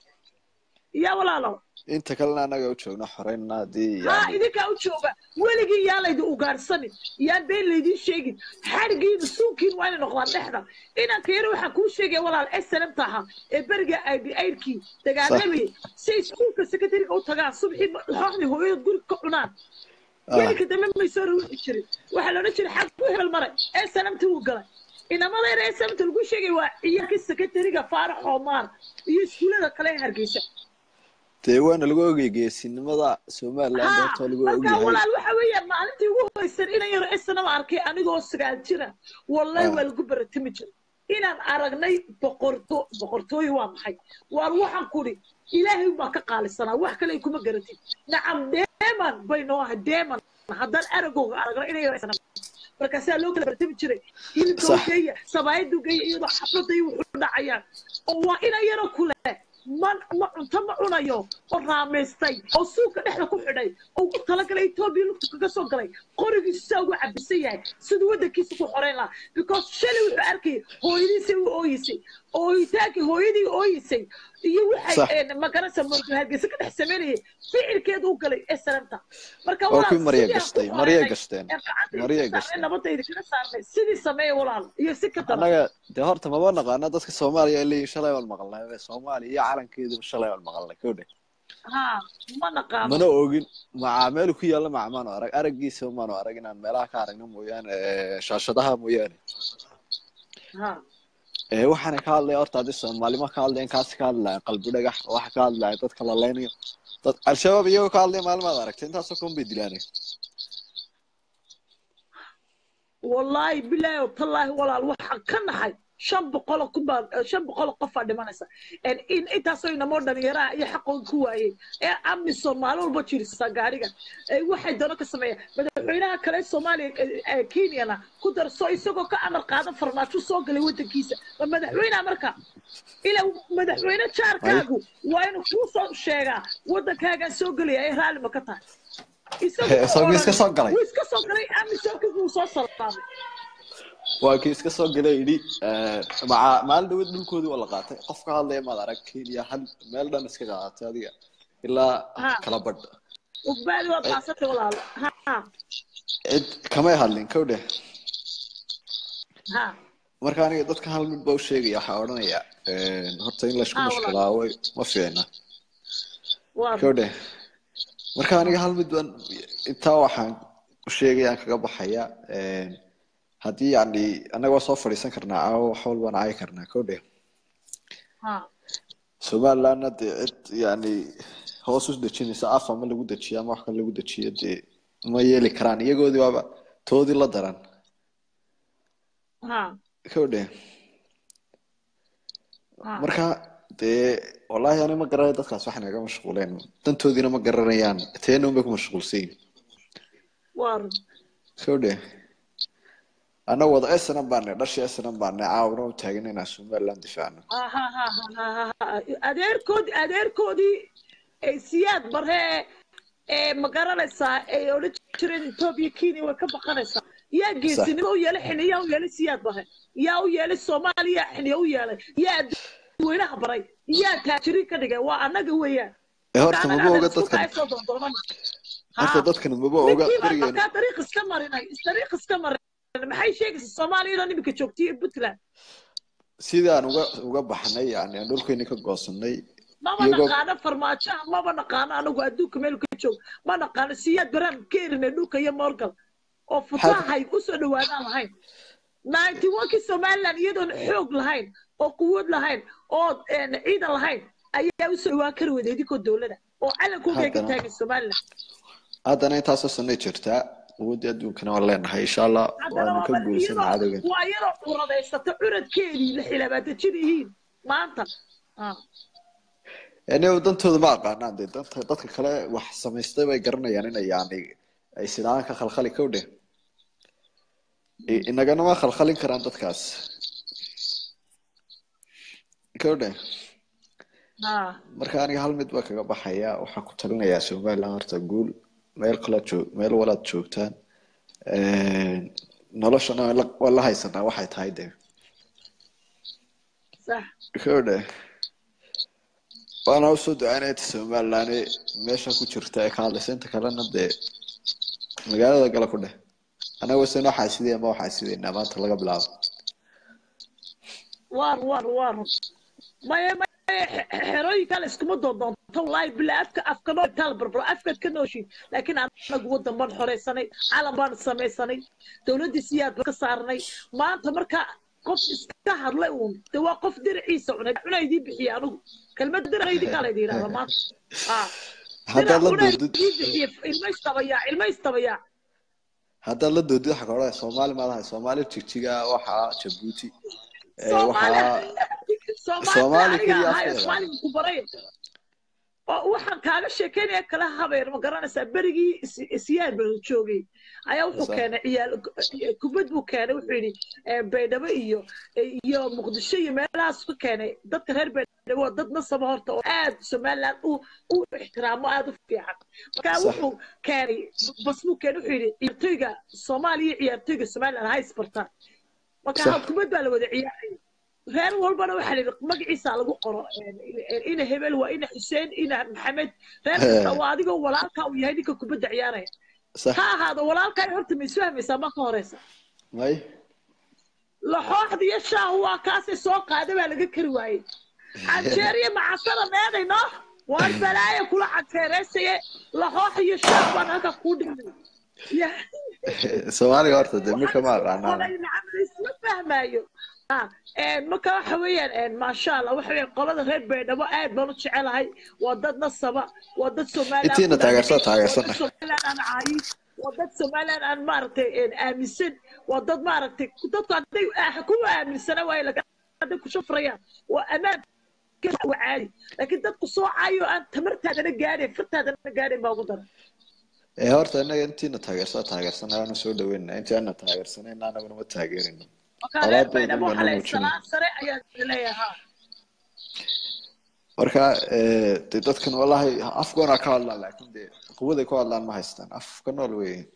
S1: يا ولا لا
S3: inta kalena annaga u joogna xoreynna haddii
S1: ها
S3: yani
S1: إذا كان شوفه ولقي يا ليد وقارصني يا بين ليدي شيء حرقين سوكين وين نقطة نحنا إنا كيرو حكون شيء ولا الأسلم تاعها برجع أي بأيركي
S3: صح
S1: تقعدني سيسكون كسكتير أو تقع صبحي هذي هو يقول كعنان ولك
S3: ah
S1: تمام ما يصير يشري وحلا نشري حقه المرة أسلم توقع إنا ما غير أسلم تلقوا شيء وياك السكتير فارح عمار يسكون هذا كلام هرقيسة
S3: dee waana lagu ogay geesinimada somaliland
S1: ها
S3: horta waa lagu
S1: marka
S3: ogyahay
S1: walaal waxa weeyaan maalintii ugu horeysan inaan yar isna ma arkay anigoo sagaal jira wallahi
S3: ah
S1: waa lagu baratimi jir inaan aragnay boqortooy waa maxay waar waxaan kuri ilaahay baa ka qaalisanaa wax kale kuma garatid nacam deeman bay noo ahay deeman haddaan aragooga aragno inay yar isna markaasaa loo kala baratimi jiray hilibka
S3: صح
S1: ugeeya sabaayadda ugeeya iyadoo xafladda iyo wuxuu dhacayaan oo waa ina yaro kule ما أنت ما عنايو ورامستي أو سوق نحن كحداي أو طلق لي توبي لك كسوق لي قرق السوق عبسية سدوا ده كيس كحرينا because شلو أركي هو يدي أو يسي أو يتاكي هو يدي أو يسي يوحي
S3: صح
S1: ما كان سموك هذا سكت حسمينه فعل كده وقلي السلامة مركا
S3: waa kuwii
S1: ولا
S3: marya
S1: سيدي
S3: gashtay
S1: أكو
S3: marya
S1: حرينا
S3: gashteen
S1: marya
S3: marya gashteen
S1: إنه بطيء كده صار سيدي سماه ولا يسكت ترى
S3: annaga dee horta maba naqaana dadka soomaaliya ay leeyihin shalay waan maqalnay soomaaliya iyo calankeeduba shalay waan maqalnay kowdhe
S1: ها ما نقام
S3: mana ogin macaameel ku yaalla macmaano arag araggiisa maanu arag inaan meelaha ka aragno mooyaane shaashadaha mooyaane
S1: ها
S3: waxaana ka hadlaya horta haddii soomaalima ka hadlayan kaasi ka hadlaya qalbi dhagax waxa ka hadlaya dadka la leynayo dad al-shabaab iyagoo ka hadlaya maalimaad aragtay intaasoo kun bay dilaanay
S1: والله بالله والله والله الواحد كان حي شاب بقول قفا دمانسا ان انت سوينا مودن يرا يحقون كواي امي الصومال والبشير ساغاريغا waxay dano ka sameeyay madaxweynaha kale Soomaaliya Kenya ku darso isagoo ka amar qaada farmaajo soo galay wadankiisa madaxweynaha marka ila madaxweynaha jaarkaagu waa inuu ku soo sheegaa wadankaaga soo galay ay raali ma ka tahay
S3: isagoo iska soo galay
S1: iska soo galay ami soo kii soo salaamay
S3: waa kii iska soo galay idhi maalin dhaweed dhulkoodii waa la qaatay qof ka hadlaya maad arag Kenya hal meel dhan iska qaatay adiga ilaa kala badh
S1: وبعد وقعت والله ها
S3: cid kamay hadlin kowdhe
S1: ها
S3: marka aniga dadka hal mid baa u sheegaya waxaa odhanaya horta in laysku mashqulaawo ma fiicna kowdhe marka aniga hal mid baan intaa waxaan u sheegayaan kaga baxaya haddii yani annaga waa soo fadhiisan karnaa caawo wax walbaan caayi karnaa kowdhe somalilandna dee cid yani hoos u dejinaysa af ama lagu dejiyo ama wax kale lagu dejiyo dee ma yeeli karaan iyagoodii waaba toodii la daran kowdhe marka dee wallahi ani ma garanayo dadkaas wax naga mashquuleen dantoodiina ma garanayaan teena unbay ku mashquulsan yihin kowdhe أنا وضع أسنا بانه دش أسنا بانه عاونوا تاجنا سومرلاند دفعنا.
S1: أدير كودي سياد بره مقارنة سا يقول ترين توبي كيني وكبقنسا يا جيسني هو يلا حني يا ويلا سياد بره يا ويلا الصومالية حني ويلا يا وين خبري يا تاجري كده وأنا جويا.
S3: هرت مبوغ دتك. هرت دتك مبوغ
S1: طريق استمرنا طريق استمر. maxay sheegaysaa Soomaaliya nimika joogtay Puntland
S3: sidaan uga baxnay yani dhulkeena ka goosanay
S1: ma naqaan farmaajo ma naqaan anagu adduunka meel ka joog ma naqaan siyaad baran keerina dhulka iyo Morgal oo futahay u soo dhawaadaan lahayn 91 Soomaaliland iyadoon xoog lahayn oo quwad lahayn oo ciidan lahayn ayaa u soo waan kari wadeedi ko dawladda oo calankooga ka taagay Soomaaliland
S3: haddana intaasoo sanay jirtaa awoodii adduunkana waan leenahay insha allah waanu ka guulsan cadowgan
S1: waa iyadoo curadaysato curadkeedii la xilabaata jirihiin maanta
S3: yani dantooda ma aqaanaan dee dadka kale wax samaystay bay garanayaan inay yani ay sidaan ka khalkhali kowdhe inagana ma khalkhalin karaan dadkaas kowdhe marka aniga hal mid baa kaga baxaya waxaan ku talinayaa Somaliland horta guul meel walaad joogtaan noloshana waa la haysanaa waxay tahay dee
S1: صح
S3: kowdhe waana usoo ducaynaya Somaliland meesha ku jirta ee ka hadlaysa inta kalena dee magaalada gala ku dheh anaga wasana xaasideen ma xaasideen maanta laga bilaabo
S1: war ما حروي كان اسكو دون والله بلا افك نو تال بربر افك كنوشي لكن انا قوه من خريسني عالم بان سميسني دولدي سياد ka saarnay maanta marka qof iska hadlay uu waa qof dirciisa cunaydi bixiya anigu kalmad diraydi kale diirada maanta hada la doodid ilmaystabaya
S3: hada la doodid waxa ka hor Soomaali ma laha Soomaali jigjiga waxa Djibouti Soomaali
S1: Soomaali ku baray waxaan kaaga sheekeynaya kala habeer ma garanaysaa berigii siyaad baa joogay ayaa wuxuu keenay ciyaal kubad buu keenay wuxuu yiri Baydhabo iyo Muqdisho iyo meelahaas ku keenay dadka reer Baydhabo dad nasaba horta oo aad Somaliland u ixtiraamo aad u fiican marka wuxuu keenay bas buu keenay wuxuu yiri ciyaartoyga Soomaaliya ciyaartoyga Somaliland hay isbartaan marka kubad baa la wada ciyaaray reer walbana waxa la magaciisa lagu qoro ina hebel waa ina Xuseen ina Maxamed reer waa adiga walaalka uu yahay ninka kubadda ciyaaraya ha hada walaalka horta ma isfahmaysaa ma ka horeysa
S3: may
S1: la xooxdi yashaa waa kaas soo qaaday baa laga kari waayay Algeria macasara meedayno waan balaaya kula cateereysay la xoox yashaa waan halka ku dhigay
S3: Soomaaliga horta dee marka ma aqaanaa
S1: isma fahmayo marka waxa weeyaan ma sha Allah waxa weeyaan qolada reer Baydhabo aad baan u jecelahay waa dad nasaba waa dad Soomaaliland
S3: intiina taageersan
S1: Soomaaliland aan caayi waa dad Soomaaliland aan maartay aaminsan waa dad maartay dadku haday ku aaminsana way laga ku shafrayaan waa amaan وعالي لكن dadku soo caayo aan tamartaadana gaadhay fartaadana gaadhay baa ugu daran
S3: horta inaga intiina taageersan ayaan soo dhaweynaa intaana taageersanayna anaguna ma taageerino marka dadkan wallahi afkoona ka hadlaan laakiin de quwaday ku hadlaan ma haystaan afka nool weeyeen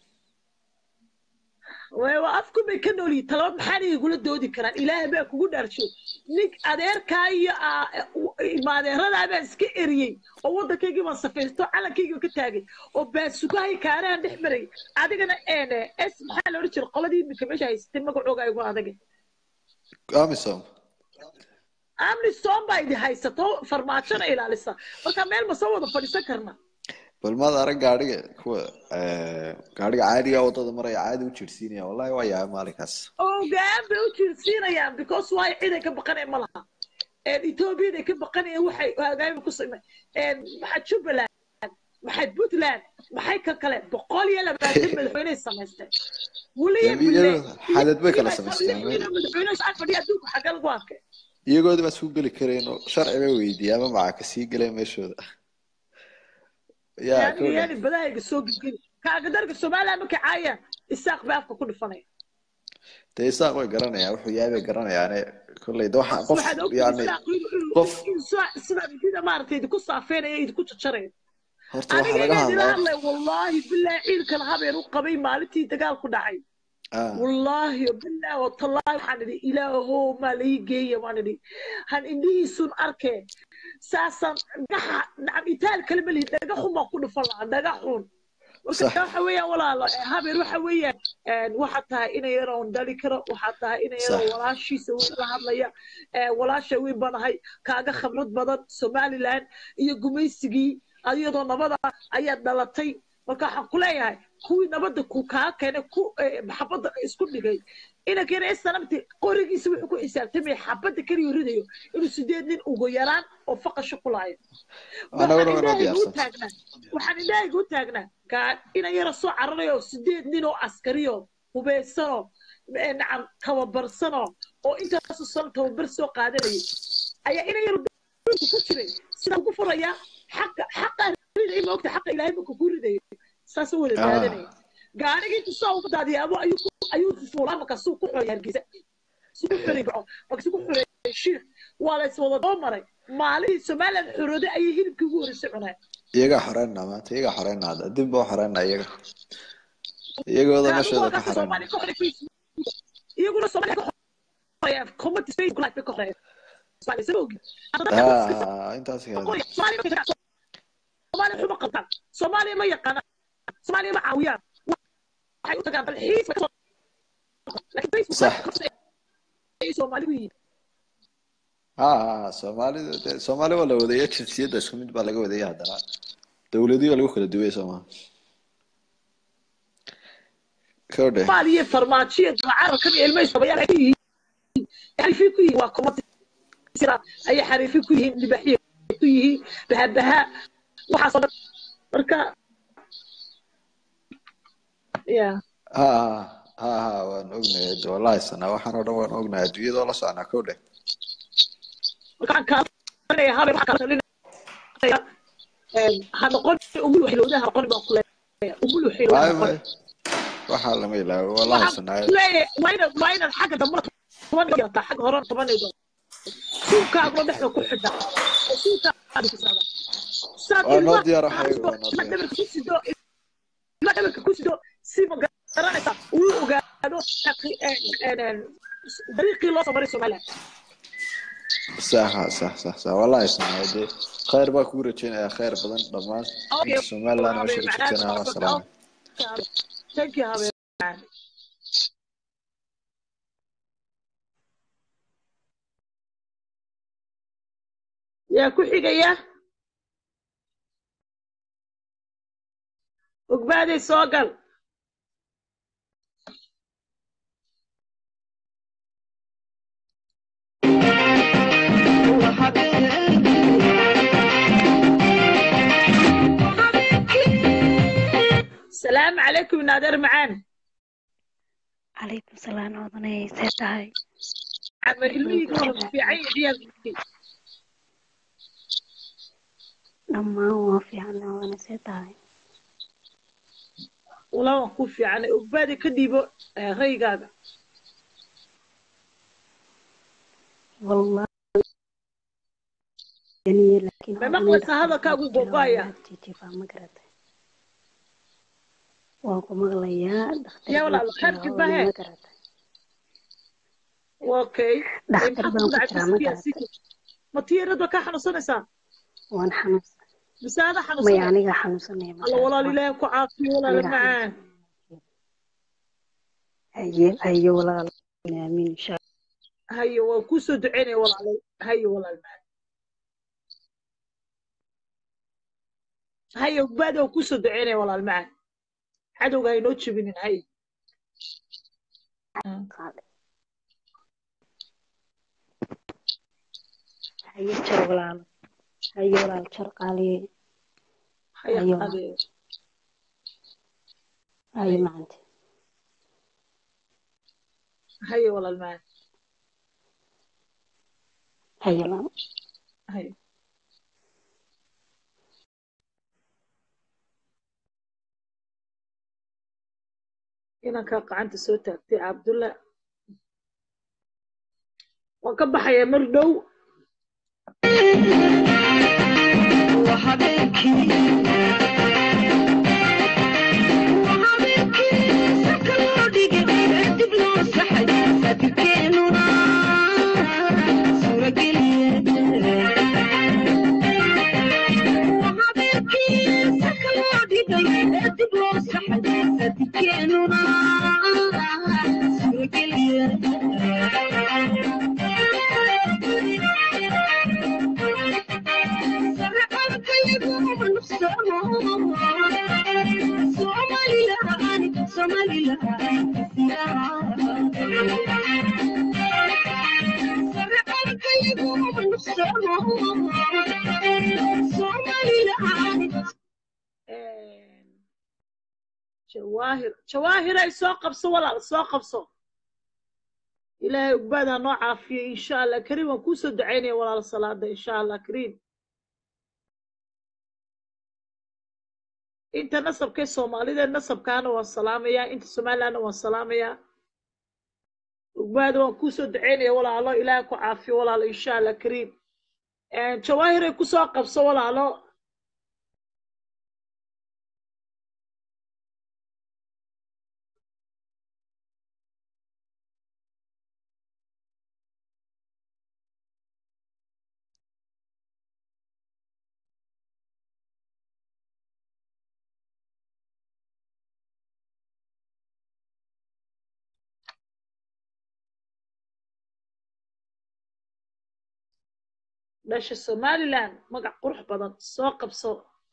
S1: waa afku bay ka nool yihiin talaba maxaan igula doodi karaan ilaahay baa kugu dhaarsho nig adeerkaa iyo maadeeradaa baan iska eriyey oo waddankaygii baan safaysto calankaygii ka taagay oo baasugahay kaaraan dhex maray adigana s maxaa la odhan jiray qoladii iminka meesha haysatay magacooga igu adage amisom baa idi haysato farmaajona ilaalisa marka meel ma soo wada fadhiisan karna
S3: bal maad arag gaadhiga kuwa gaadhiga caadiga wadada maraya caadi u jirsiinaya wallahi waa yahay maalinkaas
S1: oo gaan bay u jirsiinayaan because way ciidan ka baqanay ma laha Ethiopia ka baqanay waxay hagaayeen ku samay maxaa Jubaland maxay Puntland maxay ka kale 120 madaxweyne samaystay waliya
S3: xaalad bay kala samaysteen
S1: madaxweyne sax fadhiya adduunka xagal ku arkay
S3: iyagoo ma soo gali kareen sharci bay weydiiyay ama ka sii galay meeshooda
S1: يعني بداية سوق كأقدر السومالي ما كعاية الساق بأفك كل فني
S3: تيساق ويقرنا يا وحي يابي قرنا يعني كل دوحة قف يعني قف
S1: سنة كذا ما رتيد كوسا فين يد كوسا شرين
S3: أنا
S1: قاعد والله بالله عيد كالهابي رقبي مالتي تقال كدعي والله بالله والله حندي إلهه ما لي جاي ما ندي هن إندي سون أركي ساسا نعم إتال كلمة اللي دقحهم ما كنا فلا دقحهم وكذا حويا ولا هابي روح حويا وحتى إنا يرون ذلك وحتى إنا يرون ولا شيء سوي لهذا يا ولا شيء بنهاي كأجا خبرت بدن سومالي لان يجوميسجي أيضا نبض أيضا دلتي marka waxa ku leeyahay kuwii nabada ku ka keenay ku maxabada isku dhigay ina keenay sanamti qorigiisa wuxuu ku xisaabtamay xabada kaliya ridayo inuu 8 nin ugu yaraan oo faqasho ku laayo waxaan ilaahay u taagnaa ka ina yara soo cararayo 8 nin oo askariyo hubeysano nacam tababarsano oo intaas soo tababar soo qaadanayay ayaa ina yara ku jiray sida ugu furaya xaqa riday ma ogta xaqa ilaahay ku ridayo saas wada qaadanay gaarigii soo u daadiyay ayuu fuulama ka soo ku xooyay hargeysa soo xirigo markii ku xooyay shiir wala soo wada maray maalin Soomaaliland xurooday ay hilibkii ugu horeysay cunay
S3: iyaga xoreyna maanta iyaga xoreyna dib boo xoreyna iyagooda mashada ka xoreyna iyaguna Soomaaliya xoreyna community space ku laafay xoreyna intaas Soomaaliya xuma qabtaan Soomaaliya ma yaqaan Soomaaliya ma caawiyaan waxay u tagaan dalxiis صح Soomaali wala wadaya jinsiyada isku mid baa laga wadaya hadana dawladii lagu kala duway Soomaali kowde
S1: Soomaaliya farmaajiya carabka ilmayso bayaan ay xarifi ku yihiin waa kuma sira ay xarifi ku yihiin libaxiye ku yihiin bahabaha waxa soo marka
S3: waan ognahay wallahi sana waxaan oo dhan waan ognahay adduunyada la socona kowde
S1: waxaan ka leeyahay habe waxa kala leeyahay hada qod ugu xiloodaha qod baa ku leeyahay ugu xiloodaha
S3: waxa lama ilaawo wallahi sana
S1: wayna xagga dambe toban yarta xagga hore toban iyo suuqa ugu dhaxda ku xidha suuqa aad ku saada
S3: noo diyaar waxay
S1: ma dhabarka ku sido si ma garanaysa uu ogaado dariiqii loo soo maray Soomaaliya
S3: صح والله اسمع خير باك ورجينا خير بدن ضمان Soomaaliland oo shirkadana salaam
S1: thank you habe ya ku xigaya ogbaade soo gal السلام عليكم نادر معان
S4: عليكم السلام وضني سيتاي
S1: عمر الميكروفون في عين عيالك
S4: لما هو في عنا وانا سيتاي
S1: والله ما في عنا وبعد كديبو غيغاغا
S4: والله يعني لكن
S1: ما مقلس هذا كابو بابايا
S4: ما قرأت وأكو مغلية دختر
S1: يا ولا الخير كباه اوكي
S4: دختر بان
S1: ما تيرد وكا حنصنسا
S4: وان حنص
S1: بس هذا حنص
S4: ما يعني حنصني
S1: الله والله لله كو عافيه ولا معاه
S4: هي ولا امين ان شاء
S1: الله هي وكسو دعيني والله هي والله المعاد هي وبعد وكسو دعيني والله المعاد عدوغا ينو جبين هاي
S4: هي شغلان هي ولا شرقالي هي معنتي
S1: هي ولا المال
S4: هي لا
S1: هي إنك قعنت صوتك يا عبد الله وكبح يا مردو
S5: وحبيبكي سكر ديك تبلو صحي فتكينونا سورة قليل وحبيبكي سكر ديك تبلو صحي فتكينونا سورة قليل
S1: jawaahir ay soo qabso walaal soo qabso ilaahay ugbaada noo caafiyo insha allah kariim waan kuusoo ducaynaya walaal salaada insha allah kariim inta nasabkee soomaalida nasabkaana waan salaamayaa inta somalilandna waan salaamayaa ugbaada waan kuusoo ducaynaya walaalo ilaahay ku caafiyo walaalo insha allah kariim jawaahir ay kusoo qabso walaalo dhasha somaliland magac qurux badan soo qabso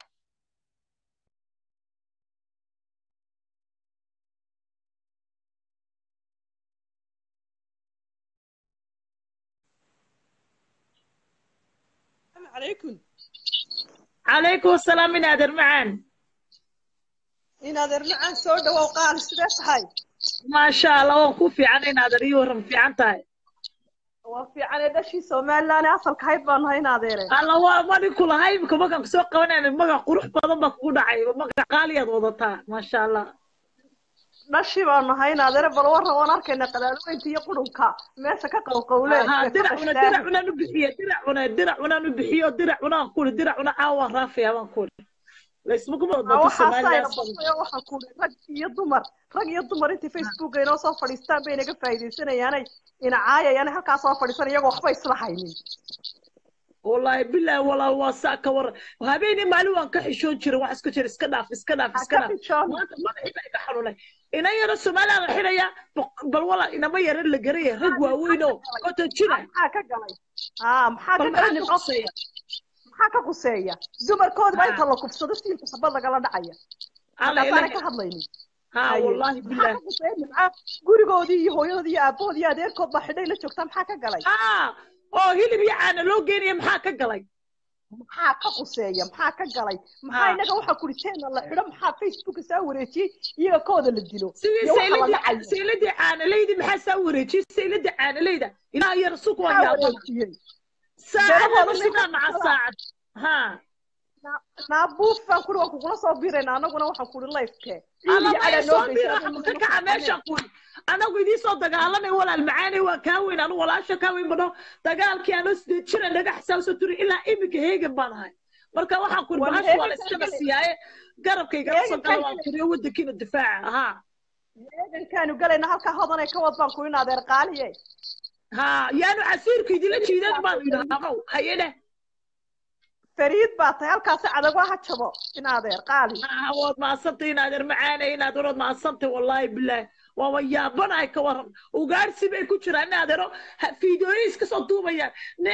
S6: عليكم
S1: calaykum asalaam inaader macaan
S6: inaadeer macaan soo dhawow qaali sidee tahay
S1: maasha allah waan ku fiican inaader ii waran fiican tahay
S6: waa fiicanee dhashii somaliland asalka hayd baan nahay inaadeere
S1: alla waa mani kulahay imika markaan kusoo qabanayna magac qurux badan baa kugu dhacay magac qaaliyaad wadataa maasha allah
S6: dhashii baan nahay inaadeere bal warran waan arkayna qadaadweynta iyo qudhunka meesha ka qowqowle
S1: diracunaan u bixiye diracunaan u bixiyo diracunaan kuli diracuna caawaan raafaya baan kuli laysma kuma wadato
S6: waxaan kuli rag iyo dumar intii facebooka inoo soo fadhiistaan bay naga faa'iidaysanayaanay ina caayayaan halkaa soo fadhiisan iyagoo waxba isla haynin
S1: والله بالله والله واساك ور هابيني معلومة كحشون شر واحد كشر اسكناف ما بحب حلولي إنا يا رسول الله الحين يا بل والله إنا ما يرد الجريه رجوا وينو كنت شنو
S6: محاكا قصية زمر كود ما يطلع كفصة بس يمكن حبضة قال دعية أنا كهضليني
S1: ها والله بالله
S6: قولي قودي هو يودي أبودي أدير كود بحدي لشوك تام حاكا قالي
S1: oo hilib iyo caano loo geenayo maxaa ka galay
S6: maxaa ka quseeya maxaa ka galay maxaa inaga waxa ku riteen la xidho maxaa facebook soo wareejiyay iyaga kooda la dilo
S1: sayladii caanalaydi maxaa soo wareejiyay sayladii caanalayda ilaa yar suuq waa yaabay saacada suuqa maca saacad ha
S6: naabuuf baan kuri waan kugula soo biirayna anaguna waxaan kuri live-ke
S1: ka meesha kuri anagu idii soo dagaalanay walaal macaanay waa kaa weyn anu walaasha kaa weyn badho dagaalkii anoo sideed jira naga xisaabso turi ilaa iminka heegan baan ahay marka waxaan kuri bahasha waa la iskana siiyaaye garabkaygala soo gala waan kuriyo wadankiina difaaca ha
S6: heegankaanu galayna halkaa hodanay ka wad baan ku in adeer qaaliye
S1: ha yaanu casiirka idila jiidan baan idhaahdo hayene
S6: فريد باطي هالكاس عدو واحد شبو إن هذا قالي
S1: واد ما صنتي إن هذا معانا إن هذا ما صنتي والله بالله ويا بنا كورم وقارسي بيكون شرا نادرو فيديوهيس كصدوم يا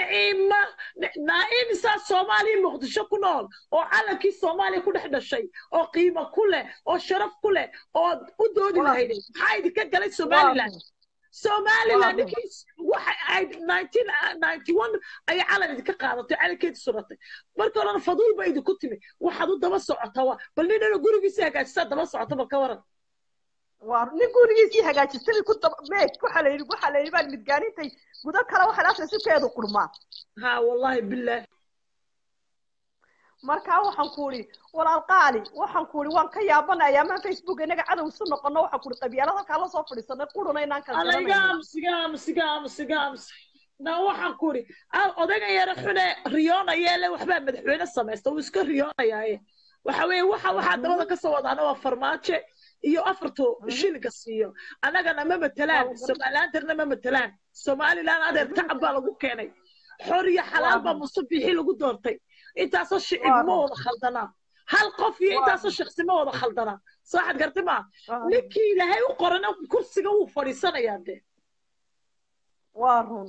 S1: نعيم سا صومالي مقدشة كنول أو على كي صومالي كل حدا شيء أو قيمة كله أو شرف كله أو ودود الهيدي هاي كجلس صومالي لا صومالي لا نكيس واحد 1991 أي على كقاعدة على كده صورته بركة أنا فضول بعيد كتمي واحد ضد بس عطوا بل لنا نقول بيسي هكذا صد بس عطوا كورا
S6: نقول بيسي هكذا تستوي كنت ميت كحلي بال متجانين تي وده كلا واحد أصلا سكوا يدو قرما
S1: ها والله بالله
S6: marka waxaan kuuri walaal qaali waxaan kuuri waan ka yaabanayaa ma facebook inaga cadow soo noqono waxaan kuuri qabyaalada kala soo fadhiisanay quruna inaan ka
S1: sigam na waxaan kuuri odaga yar xune riyoona yeele waxba madaxweyne sameeysto uu iska riyoonayay waxa weeye waxa dabada ka soo wadaana waa farmaajo iyo afarto shilga siiyo anagana ma matalaan Soomaaliland ma matalaan Soomaaliland adeer tacab baa lagu keenay xoriya xalaal ba musabixi lagu doortay intaasoo shicib ma wada khaldana hal qof iyo intaasoo shakhsi ma wada khaldana soo xad gartay ma ninkii ilaahay u qorana kursiga uu fadhiisanayaa de
S6: waa run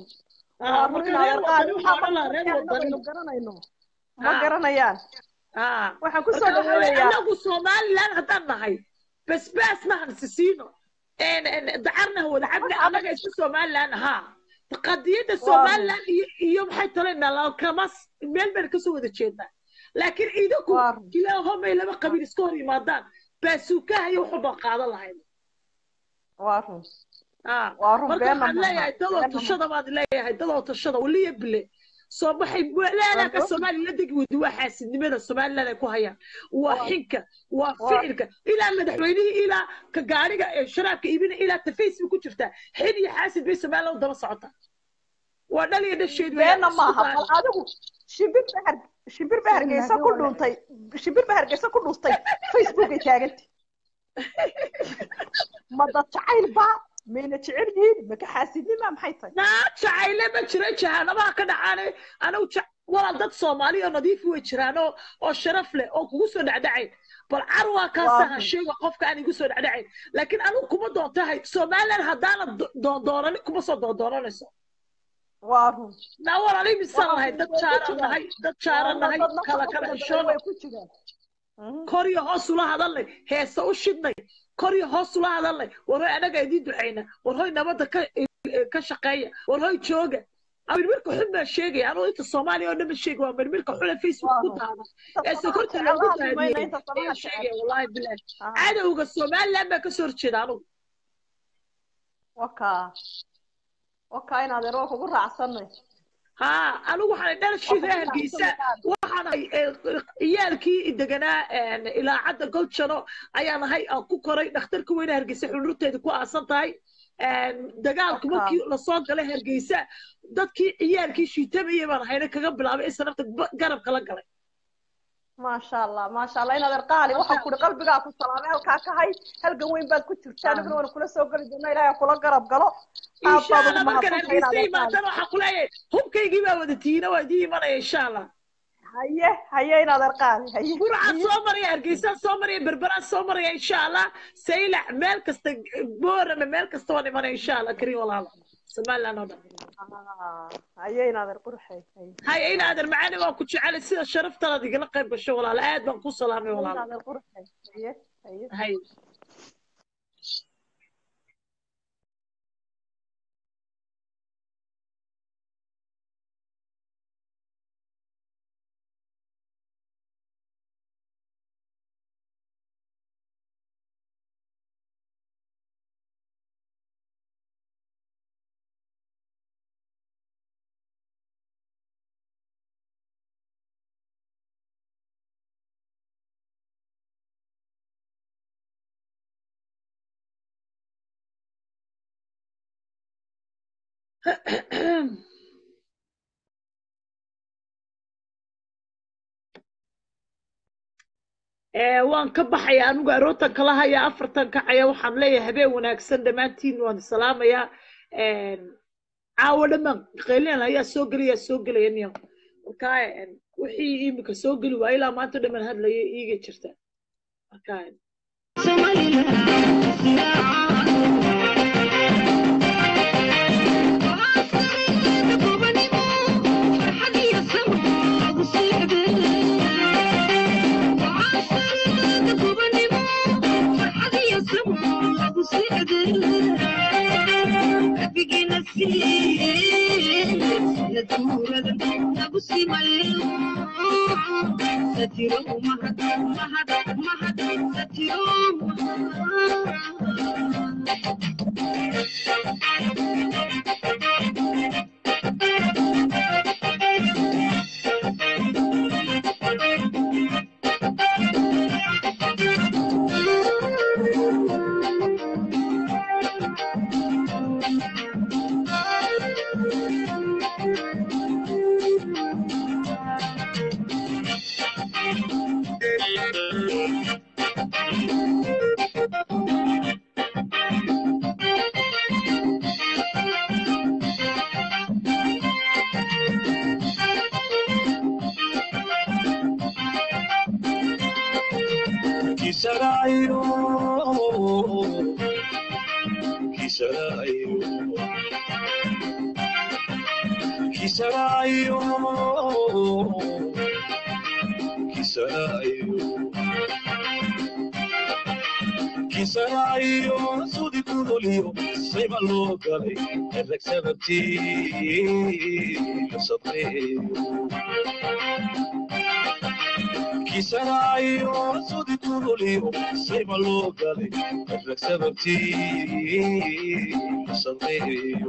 S6: ma garanayaan waxaan ku soo dhaweeyaa
S1: anagu Soomaaliland haddaan nahay basbaas ma hansisiino dacarna wada cabna anaga isku Soomaaliland ha qadiyadda somaliland iyo maxay talayna kamas meel baan kasoo wada jeednaa laakiin idinku ilaahomay laba qabiil iska hor yimaadaan baasuukaha iyo wuxuu baan qaadan lahayd
S6: waarun
S1: marka waxaan leeyahay dadoo tashada baad leeyahay dadoo tashada waliya bile soo baxay walaalaka Soomaaliya degi wadi waa xaasidnimada Soomaaliland ay ku hayaan waa xinka waa ficilka ila madaxweynaha ila ka gaariga ee sharaabka ibina ila ta Facebook ku jirta xid iyo xaasid bay Soomaaliland daba socota waa dhaliya dhasheed
S6: beena maaha bal adigu shimbir ba hargeysa ku dhuuntay shimbir ba hargeysa ku dhuustay Facebook ay taagantay ma dad jacayl ba meena jecelyihiin maka xaasidnima maxay tahay
S1: jacayle ma jira jahanaba ka dhacaanay anagu wala dad Soomaali oo nadiif way jiraan oo sharaf leh oo kugu soo dhacdacay bal carwa ka saha sheega qofka aan igu soo dhacdacay laakiin anigu kuma doontahay Soomaaliland hadana doonani kuma soo doonanayso
S6: waarun
S1: na wala li misalahay dad jaaranahay kala xishoon way ku jiraan koriyo hoos ula hadalnay heesa u shidnay koriyo hoos ula hadalnay war anaga idin duceyna war hoy nabada ka shaqeeya war hoy jooga mirmirka xun baa sheegay anuu inta Soomaaliya oo dhan sheegay waa mirmirka xun Facebook ku taada ee sokorta lagu taadiyay sheegay wallahi billaah cadawga Soomaaliland baa ka soo horjeeda anigu waka inaad ero kugu raacsanay anigu waxaan dhalashada Hargeysa waxaan ciyaalkii deganaa ilaacada Golchano ayaan ahay aan ku koray dhakhtarka weyn Hargeysa xulurteeda ku aasan tahay dagaalku markii la soo galay Hargeysa dadkii ciyaalkii shiitamay baan hayna kaga bilaabay sanadka garabka la galay
S6: ما شاء الله إن هذا القالي وحب كل قلبي قاعد السلام الكاكهاي هل قوين بعد كنت ترتاح نقول كل سوق الدنيا إلهي كل قرب قلو
S1: إن شاء الله ما كان عندي ما ترى حقولي هم كي يجيبوا ودتينا ودي مرة إن شاء الله
S6: هيا إن هذا القالي هيا
S1: برا صومري أرجيسان صومري بربرا صومري إن شاء الله سيلع مالك بور من مالك استواني مرة إن شاء الله كريم والله سمع لنا
S6: هيا إن هذا القرحي
S1: هيا إن هذا المعاني ما كنت على سيد الشرف ترى ذيك لقب بالشغل على قد بنقول سلامي والله
S6: إن هذا القرحي
S1: هيا waan ka baxaya anigu aroortan kala haya afartan kacaya waxaan leeyahay habeen wanaagsan dhammaantiin waan salaamayaa caawa dhammaan qeylin ayaa soo gelaya niyo markaa wixii imika soo geli waa ilaa maanta dhammaan hadlaya iiga jirta markaa
S2: kisarayo sudi kuduliyo sayba loo galay rag sababtii la sabreeyo kisarayo sudi kuduliyo sayba loo galay rag sababtii la sabreeyo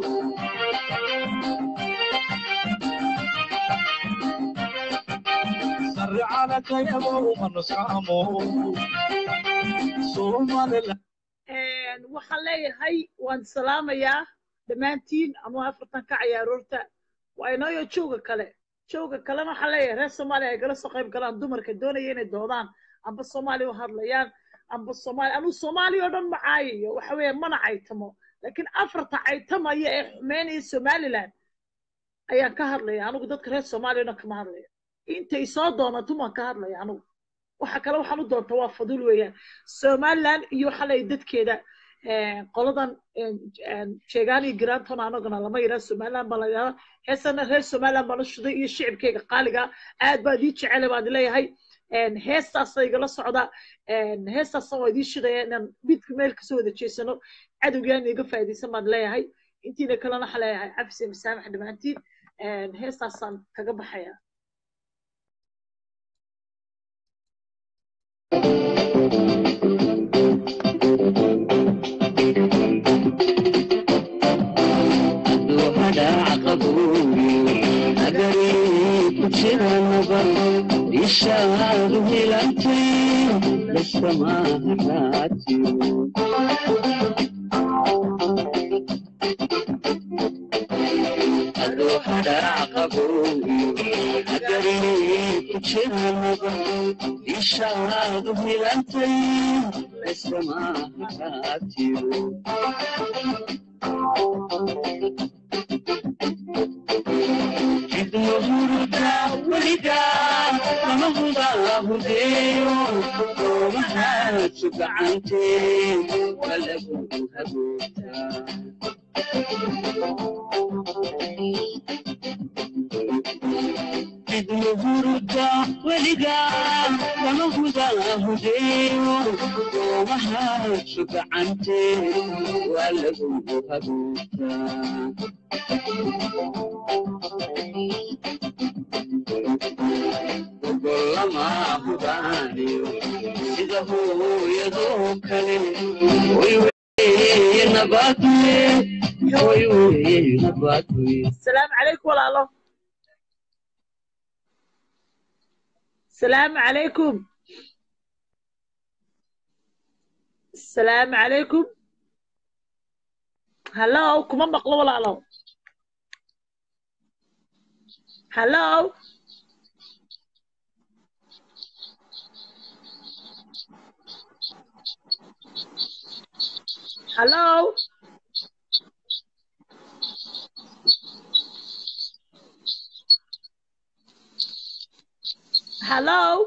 S2: sarcana kayabo manuscamo Somaliland
S1: waxaan leeyahay waan salaamayaa dhammaantiin ama afartan ka ciyaaroorta waa inooyo jooga kalena waxaan leeyahay reer soomaaliya ay gala soo qayb galaan dumarka doonaya inay doodaan amba soomaaliya u hadlayaan amba soomaaliya anuu soomaaliya oo dhan ma caayayo waxa weeye mana caytamo laakiin afarta caytamaya ee xumeynaya somaliland ayaan ka hadlaya anigu dadka reer soomaaliya oo dhan kama hadlaya intay soo doonato maan ka hadlaya anigu waxa kale waxaan u doontaa waa fadul weeyaan somaliland iyo waxa leeyahay dadkeeda qoladan sheegaan iyo giraantan anagana lama yidhaha somaliland baa la yidhahdaa heesana reer somaliland baa la shuday iyo shicibkeyga qaaliga aad baa idii jecele baan leeyahay heestaasa igala socda heestaasa waa idii shidaya inaan midka meel kasoo wada jeesano cadowgaan iga faa'iidaysan baan leeyahay intiina kalena waxa leeyahay cafis iyo masaamax dhammaantiin heestaasaan kaga baxaya السلام عليكم ولا الله السلام عليكم السلام عليكم هلا كمان مقلوب ولا الله هلا هلا Hello.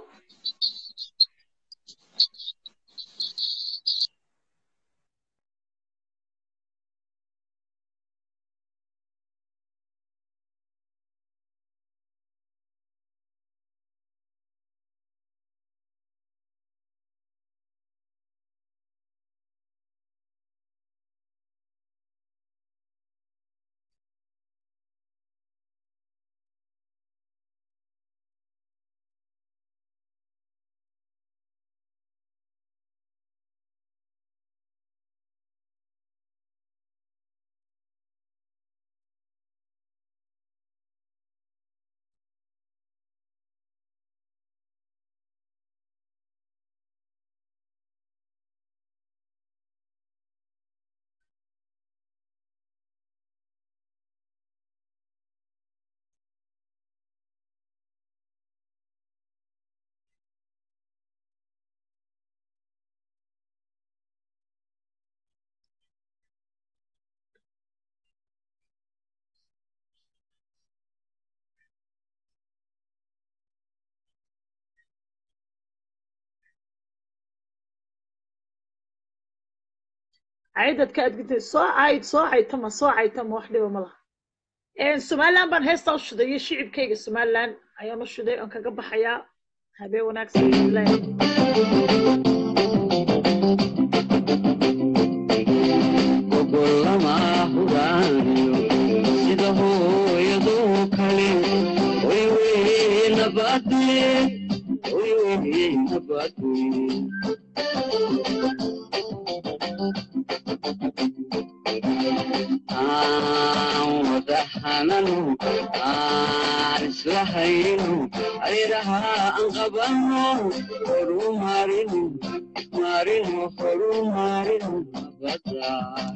S1: عيدت كاد قلت صاعد تم واحدة وملا سومالان بان هيستا وشدي شعب كيغ سومالان ايا مشدي ان كغ بخيا هبي وناكسن الله
S7: kale way way nabadwe way way nabadwe wadaxananu aan isla hayno ayraha aan qabano horu marino horu marino nabada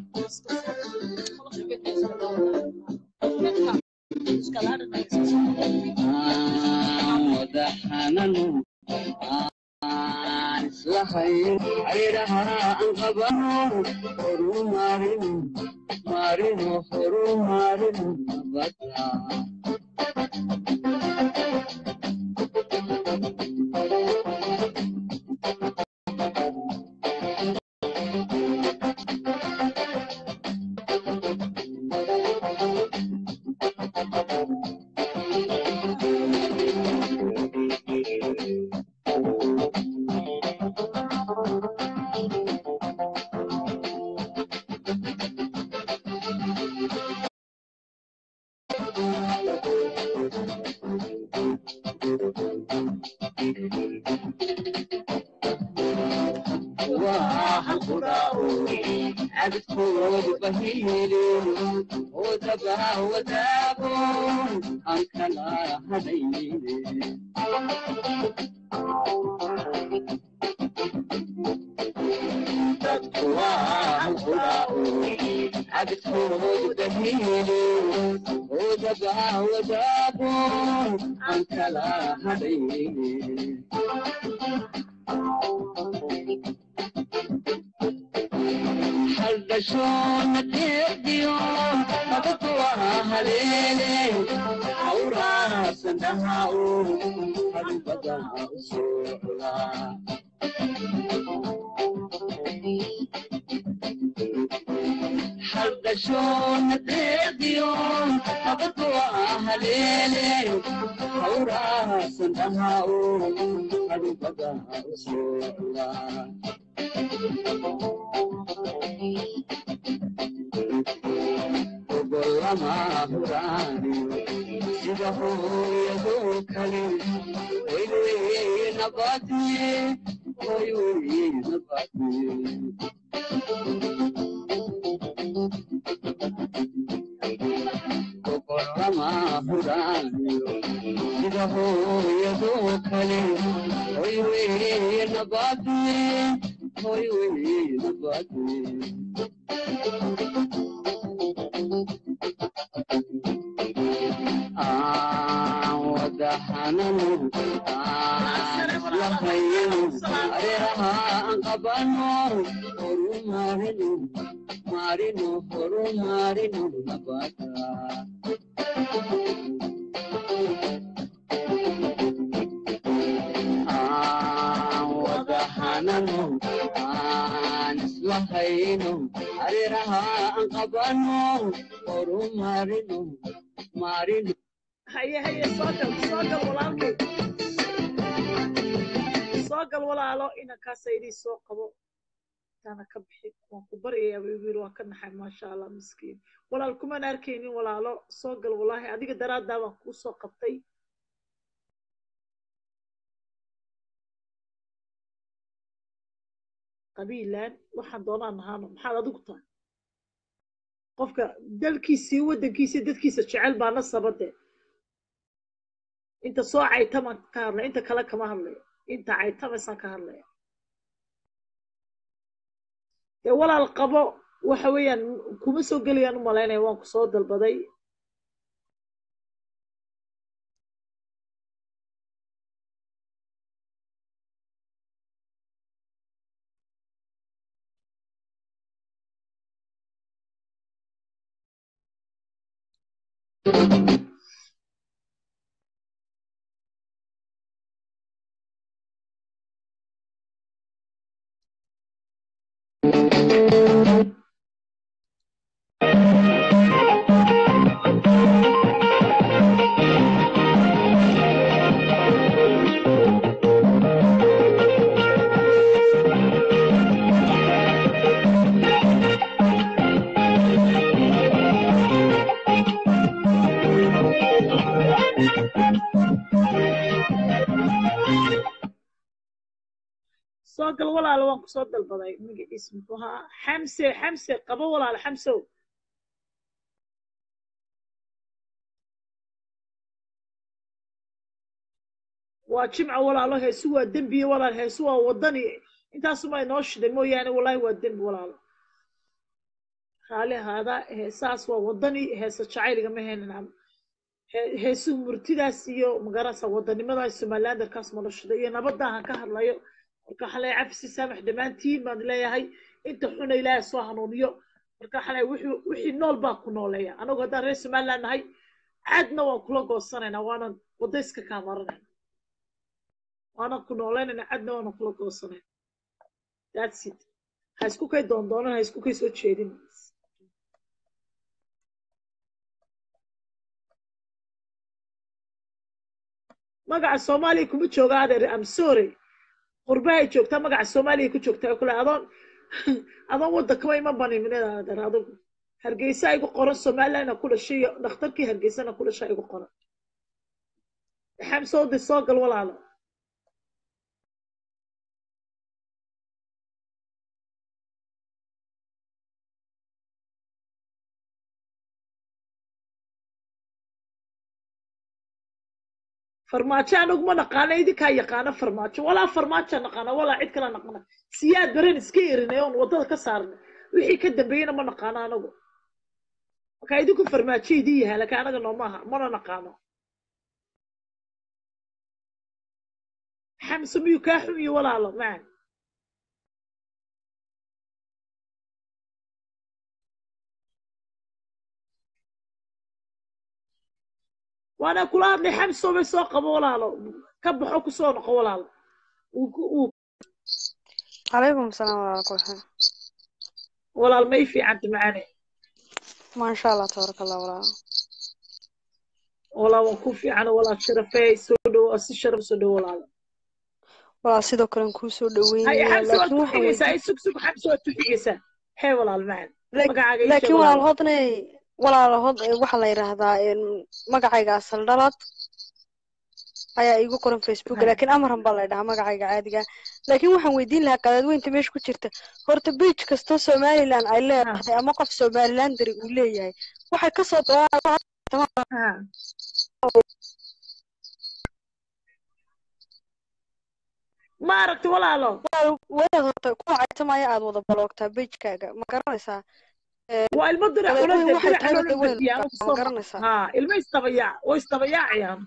S7: wadaxananu aan isla hayno ayraha aan qabano horu marino horu marino nabada عبدكود بهيلي ودبا ودابون أنك لا هديني تقوى عبدكود بهيلي ودبا ودابون أنك لا هديني حلشون تيديو مبطوها هليلي حورا سندهاو حلبدا سوحلا حلشون تيديو مبطوها هليلي حورا سندهاو حلبدا سوحلا وقلما هراني سيده يدوكني ويلي نباتي ويلي نباتي وقلما هراني سيده يدوكني ويلي نباتي ويلي نباتي ودحننو لحينو أريها أنقبانو هرو مارينو هرو مارينو نباتا ودحننو لحينو أريها أنقبانو هرو مارينو
S1: هيا صاقل walaalkay صاقل walaalo ina ka saydi soo qabo tana ka bixi waan ku bariyay wiil waan ka naxay ma sha Allah miskiin walaal kuma arkaynin walaalo صاقل wallahi adiga daraada waan ku soo qabtay qabiilan waxaan doonaa nahaano maxaad adigu tahay qofka dalkiisii wadankiisii dadkiisa jecel baa nasabade inta soo caytama ka hadlay inta kale kama hadlay inta caytamaysan ka hadlay dee walaal qabo waxa weeyaan kuma soo gelayaan u malaynaya waan ku soo dalbaday soo gal walaalo waan kusoo dalbaday magaciisa muxuu ahaa xamse qabo walaalo xamsow waa jimca walaalo heesu waa dembiye walaal heesu waa wadani intaasuma inoo shiday mooyaane wallaahi waa dembi walaalo raali ahaada heesaas waa wadani heesa jacayliga ma heenan heesuhu murtidaas iyo magarasa wadanimada somalilandarkaas noloshada iyo nabadaahan ka hadlayo marka waxaan leeyahay cafsi saamax dhammaantiin baan leeyahay inta xuna ilaahay soo hanuuniyo marka waxaan leeyahay wixii nool baa ku nooleeya anagu haddaan reer somaliland nahay cadna waan kula goosanaynaa waanan wadayska kaa maranayna waanan ku nooleynayna cadna waanan kula goosanayna that's it ha isku kay doondoonan ha isku kay soo jeedin magaca soomaaliya kuma jooga adeer am sorry qurbahay joogtaa magaca soomaaliya ku joogtaa kule adoon waddankaba ima baniminada adeer adigu hargeysa igu qoran somalilandna ku dhashay iyo dhakhtarkii hargeysana ku dhashaa igu qoran xamsooda soo gal walaalo farmaajo anagu ma naqaano idinkaa yaqaano farmaajo walaa farmaajo naqaana walaa cid kala naqana siyaad baren iska erinay oon waddada ka saarnay wixii ka dambeeyena ma naqaano anagu marka idinku farmaajo idin yahay laakiin anaga noomaaha mana naqaano xamse miyuu kaa xum iyo walaalo macan وانا كل هذا حمسه بسوق ولاله كبحوا كسون ولاله
S8: عليكم السلام ورحمة الله
S1: ولا المي في عند معاني
S8: ما شاء الله تبارك الله
S1: ولا وكوفي عنا ولا شرفي سودو أسي شرف سودو
S8: ولا سيدو كلن كوسو دوين
S1: هاي حمسه تفيقسا هاي سوق حمسه تفيقسا هاي ولا المعن
S8: لكن ولا الهضني ولا الهض waxa la yiraahdaa magacayga asal dhalad ayaa igu qoran Facebook laakiin amaran baa la dhahaa magacayga caadiga laakiin waxaan weydiin lahaa qadaadweynta meesha ku jirta horta page kasta Somaliland ay leedahay ama qof Somaliland dari uu leeyahay waxay ka soo
S1: ma aragti walaalo
S8: wada horta ku caytamaya aad wada bloogtaa page-kaaga ma garanaysaa
S1: والمدرة ها المستبيع ويستبيع يعني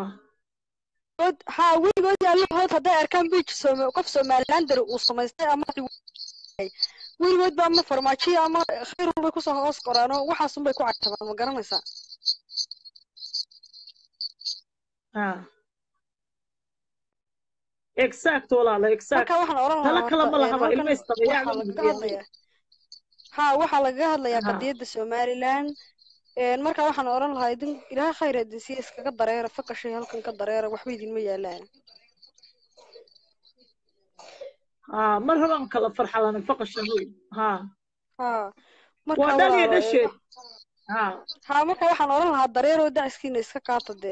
S8: ها ويقول يا الله هذا ده أركان بيج قف سومالندر وسماستي أما ويقول بقى ما فرماشي أما خير بيكوس هاس قرانه وحاسم بيكو عتبان ما قرنا يسا
S1: exact ولا لا exact هلا كلام الله هذا المستبيع
S8: ها waxa laga hadlayaa qadiyada Somaliland marka waxaan oran lahaa idin ilaahay khayr hadii iskaga dareero faqashay halkan ka dareero waxba idin ma yaalaan
S1: marhaban kala farxalan faqashay
S8: marka
S1: wadani dhashay
S8: marka waxaan oran lahaa dareero dacskiina iska qaatade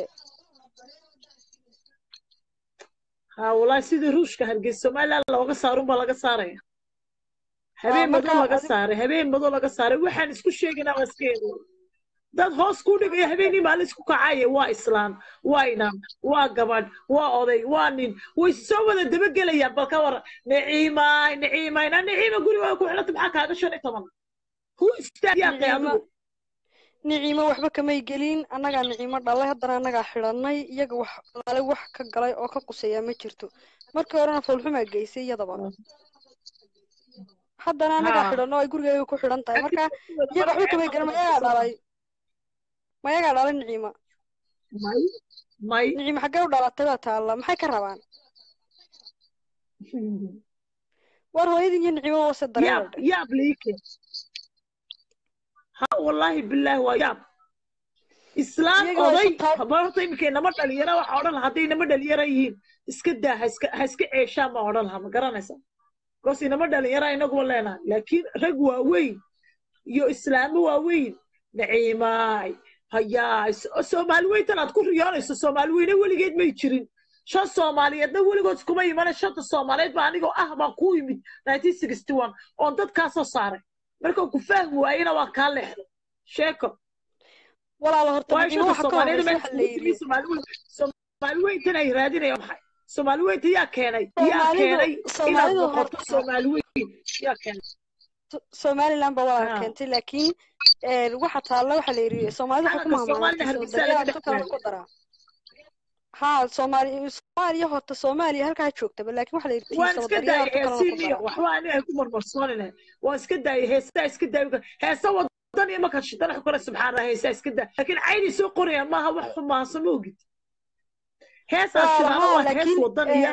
S1: والله سيدي روشka hargeysa Somaliland looga saarun ba laga saaraya habeen madow laga saaray waxaan isku sheegnaa waskeedo dad hoos ku dhigay habeenii maalin isku kacay waa islaan waa inaan waa gabadh waa oday waa nin way soo wada daba galayaan balka war naciima guriga ku xilata maxaa kaaga 15 hu istaagay qiyaadu
S8: نعيمة وحبة كما يقولين أنا قاعد نعيمة الله هذا أنا قاعد حلناي يجوا على وح كجلاي أو كقصية ما شرتو مركب أنا فلحوا ما جيسية طبعا حتى أنا قاعد حلناي يقول جاي يكون حلن طيب مركب يجوا وحبة كما يقولين ما يقعد على ما يقعد على نعيمة
S1: ماي
S8: نعيمة حاجة ولا تبعتها الله ما حكر ربان وهو يدين نعيمة وصدر
S1: يا بليك ها والله بالله وياب إسلام قضي برضه يمكن نمر دليرة وحورن هذي نمر دليرة يهين إسكده هسك عيشة ما حورنها ما قرنسا قصي نمر دليرة إنه قولنا لكن رجوا وين يو إسلام وين نعيمة hayaa soomaali weyntan aad ku riyoonayso soomaali weyne weligeed may jirin shan soomaaliyeedna weligood iskuma imanan shanta soomaaliyeed baa anigoo ah baan ku yimid 1961 oon dadkaasoo saaray markaan ku fahmi waayena waa kaa leexday sheeko
S8: walaalo horta
S1: waayo
S8: midnimo
S1: shanta
S8: waxa ka
S1: soomaaliyeed
S8: horeysa
S1: meel
S8: waxa la
S1: iskugu timi
S8: yidhi
S1: soomaali weyntan ay raadinayaan maxay soomaali weynta yaa keenay inaad
S8: soomaalidu
S1: noqoto
S8: horta
S1: soomaali weyn yaa keenay
S8: somaliland baa walaal
S1: ها
S8: keentay laakiin waxa taalla waxa la yidhi soomaalida waxa ku
S1: calanka soomaalina
S8: mahmaadatay
S1: hargeysa laga
S8: sodonyadaa
S1: dhex
S8: dadka ku daraa ها soomaaliya horta soomaaliya halkaa joogtaba laakiin waxa la yidhi
S1: waan iska
S8: tiisabadaryaha
S1: daayay
S8: horta kalena ku
S1: heesiiniya
S8: daraa
S1: waxba ani ay ku marmarsoonina waan iska daayay heesaa iska daayay heesa wadan iyo markaad shidana xukuna subxaan allah heesaa iska daay laakiin cayni soo qorayaan maaha wax xumaansan ma ogid heesaas shidaana
S8: ها
S1: waa hees
S8: laakiin
S1: wadan iyo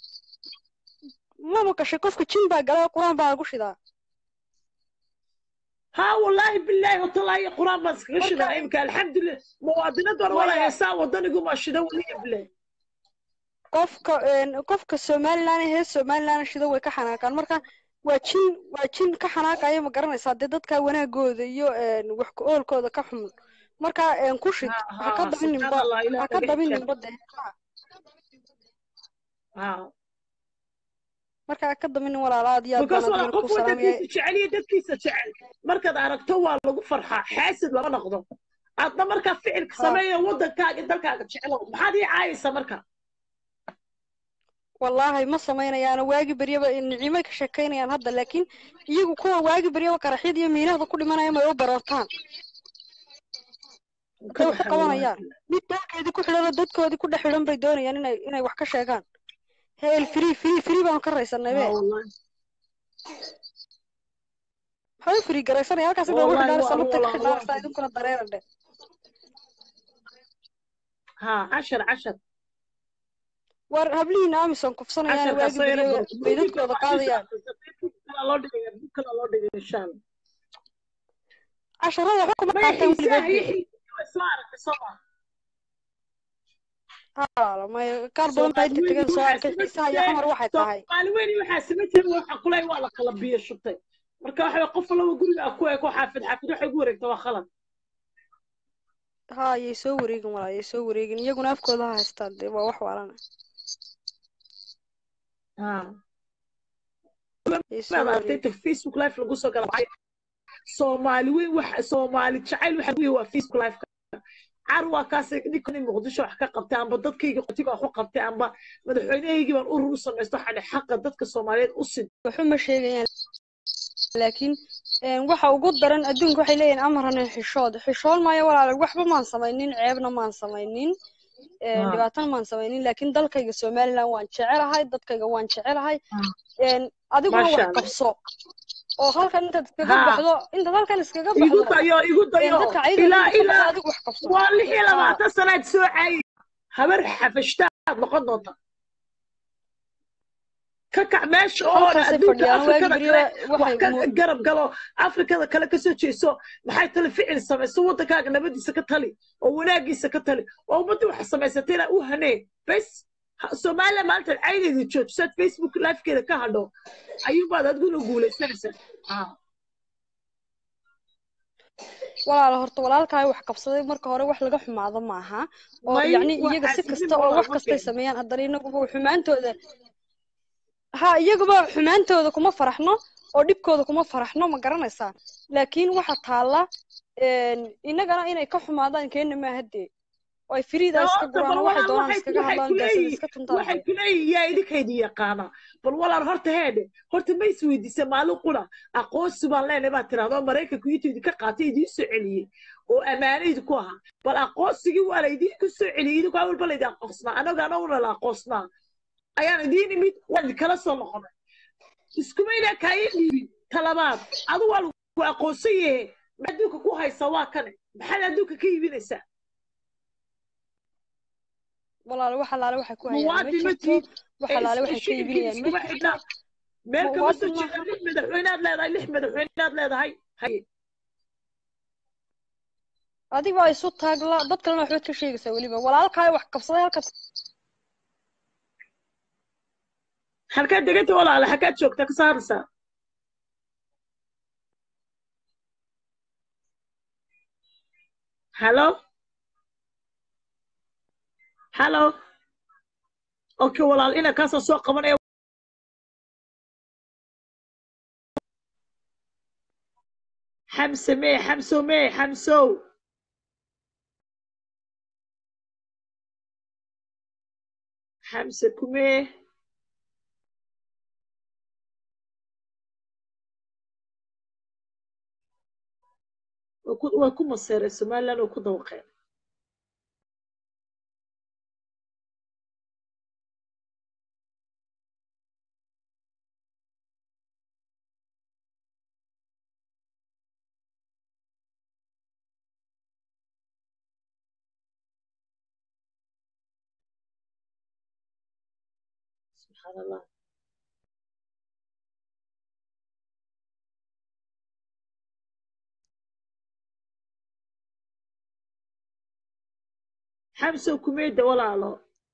S8: ma maqashay qofka jin baa galaa qur-aan baa lagu shidaa
S1: ها والله بالله وطلع قرآن بس
S8: marka
S1: كشنا يمكن الحمد لله مواطنة دور ولا
S8: maya
S1: هسا وطني قوم أشده ولا بالله
S8: qofka somaliland hee somaliland shida way ka xanaaqaan marka waa jin ka xanaaqaya ma garanaysaa dee dadka wanaagooda iyo wax ku oolkooda ka xun marka ku shid ha ka
S1: ها سبحان
S8: dabininba
S1: الله إله
S8: ha ka
S1: دقيقة
S8: dabininba dee
S1: ها
S8: marka ha ka dabinin walaala aad iyo aad
S1: because
S8: baan
S1: ولا
S8: adigana ku
S1: قف
S8: salaamaya
S1: ودكيس جعلية دكيس جعل مركز عرقته والله فرحة حاسد لما نقضه عطنا مركز فعل
S8: ها
S1: سمية ودك كاج دلك كاج جعله ما هذه عايزة مركز
S8: wallaahi ma samaynayaana waagi beryaba nicimay ka sheekaynayaan hadda laakiin iyagu kuwa waagi beryaba qaraxyada iyo miilahda ku dhimanaya may u baroortaan hadday
S1: كل
S8: wax u
S1: حول ولا
S8: qabanayaan
S1: قوة
S8: mid dalkeedii ku xidhan oo dadkoodii ku dhex xidhan bay doonayaan inay wax ka sheegaan heel free baanu ka raysanay
S1: ها
S8: be
S1: والله
S8: maxay u free garaysanaya halkaas inta ugu
S1: والله
S8: xidhaanaysaa lugta ka
S1: والله
S8: xidhaanaysaa idinkuna dareera dhe
S1: ها 10
S8: war hablihiina amisom kufsanayaan
S1: 10
S8: waagi
S1: كسير
S8: beryaba
S1: برضو
S8: meydadkooda qaadayaan
S1: كلا الله دقيقة كلا
S8: casharada waxba kuma
S1: ما
S8: qaataan
S1: يحيساه
S8: weligood be
S1: يحيي صار صباح
S8: hala may qaar badan baa inta
S1: soomaali
S8: tegan soo
S1: waxaa
S8: arkay
S1: sima
S8: xiisaha iyo
S1: jirtee
S8: xamar waxay tahay
S1: soomaali weyni waxaa sima jira waxa kulay waa la kala biyo shubtay marka waxa qof laba guriga ku eeko xaafid waxay ugu wareegta waa khalad
S8: ha yay soo wareegin walaa yay soo wareegin iyaguna afkooda ha haystaan dee waa wax waalana
S1: ha
S8: yay soo
S1: ma aragtay
S8: wareegin
S1: Facebook live lagu soo galay soomaali weyn wax soomaali jacayl waxa weeye waa Facebook live carwa kaas ninkani muqdisho wax ka qabtay amba dadkayga qotiga wax u qabtay amba madaxweynahaygii baan urur u samaysto xadhi xaqa dadka Soomaaliyeed u sid
S8: waxu ma sheegayaan laakiin waxa ugu daran adduunka waxay leeyihiin amarna xishood maayo walaal waxba maan samaynin ceebna maan samaynin dhibaatana maan samaynin laakiin dalkayga Somaliland waan jecelahay dadkayga waan jecelahay adiguna wax qabso oo halkan intaad iskaga baxdo intaad halkan iskaga baxdo
S1: igu dayo
S8: dadka
S1: ilaa
S8: adigu wax qabso
S1: waa 26 sanaad soo caayay habar xafashtaad noqon doonta كك ماشي أدوك أفريقيا كله قرب قالوا أفريقيا كله كسر شيء سو محيط الفعل سمع سو ده كأن نبدي سكتلي أو ناقي سكتلي أو بدي وحسب سنتين أو هني بس سوماليا مالت العين دي تشوف سات فيسبوك لايف كده كهدو أيوب هذا تقول سنة
S8: walaal horta walaalkaay wax qabsaday marka hore wax laga xumaado maaha oo yacni iyaga si kasta oo wax kastay sameeyaan haddana inaguba xumaantooda ha iyaguba xumaantooda kuma faraxno oo dhibkooda kuma faraxno ma garanaysaa laakiin waxa taalla inagana inay ka xumaadaan keena maaha dee ay firiida iska guraan waxay doonaan iskaga hadlaan daasada iska tuntaan
S1: waxay kuleeyihiin yaa idinkaydii yaqaana bal walaal horta heedhe horta ma isweydiisa maalin qura aqoonsi baan leenahay baad tirahdoo maraykanku youtube ka qaatay idiin soo celiyey oo ammaanaydu ku ahaa bal aqoonsigii waa la idiinku soo celiyey idinku awalba la idin aqoonsnaa anaguna la aqoonsnaa ayaan idiin imid waan idinkala soo noqonay iskumayna kaaya dhiibin talabaad adu waa lagu aqoonsan yahe ma adduunka ku haysa waa kane maxaad adduunka ka iibinaysaa
S8: walaal waxa laale waxay ku hayaan ma jirto waxa laale waxay ka iibinayaan ma jirto
S1: meel kama soo jeeda lix madaxweynaad leedahay haye
S8: adiga waa isu taagla dad kalena waxbaad ka sheegaysaa weliba walaalkaay wax qabsaday
S1: halkaad deganta walaale xaggaad joogta ka saaraysaa halo hallo okay walaal ina kaasoo soo qabanaya xamse mee xamsow xamse kumee waa ku maseeray somaliland oo ku dawaqeen subxaan allah xamsow kumeeda walaalo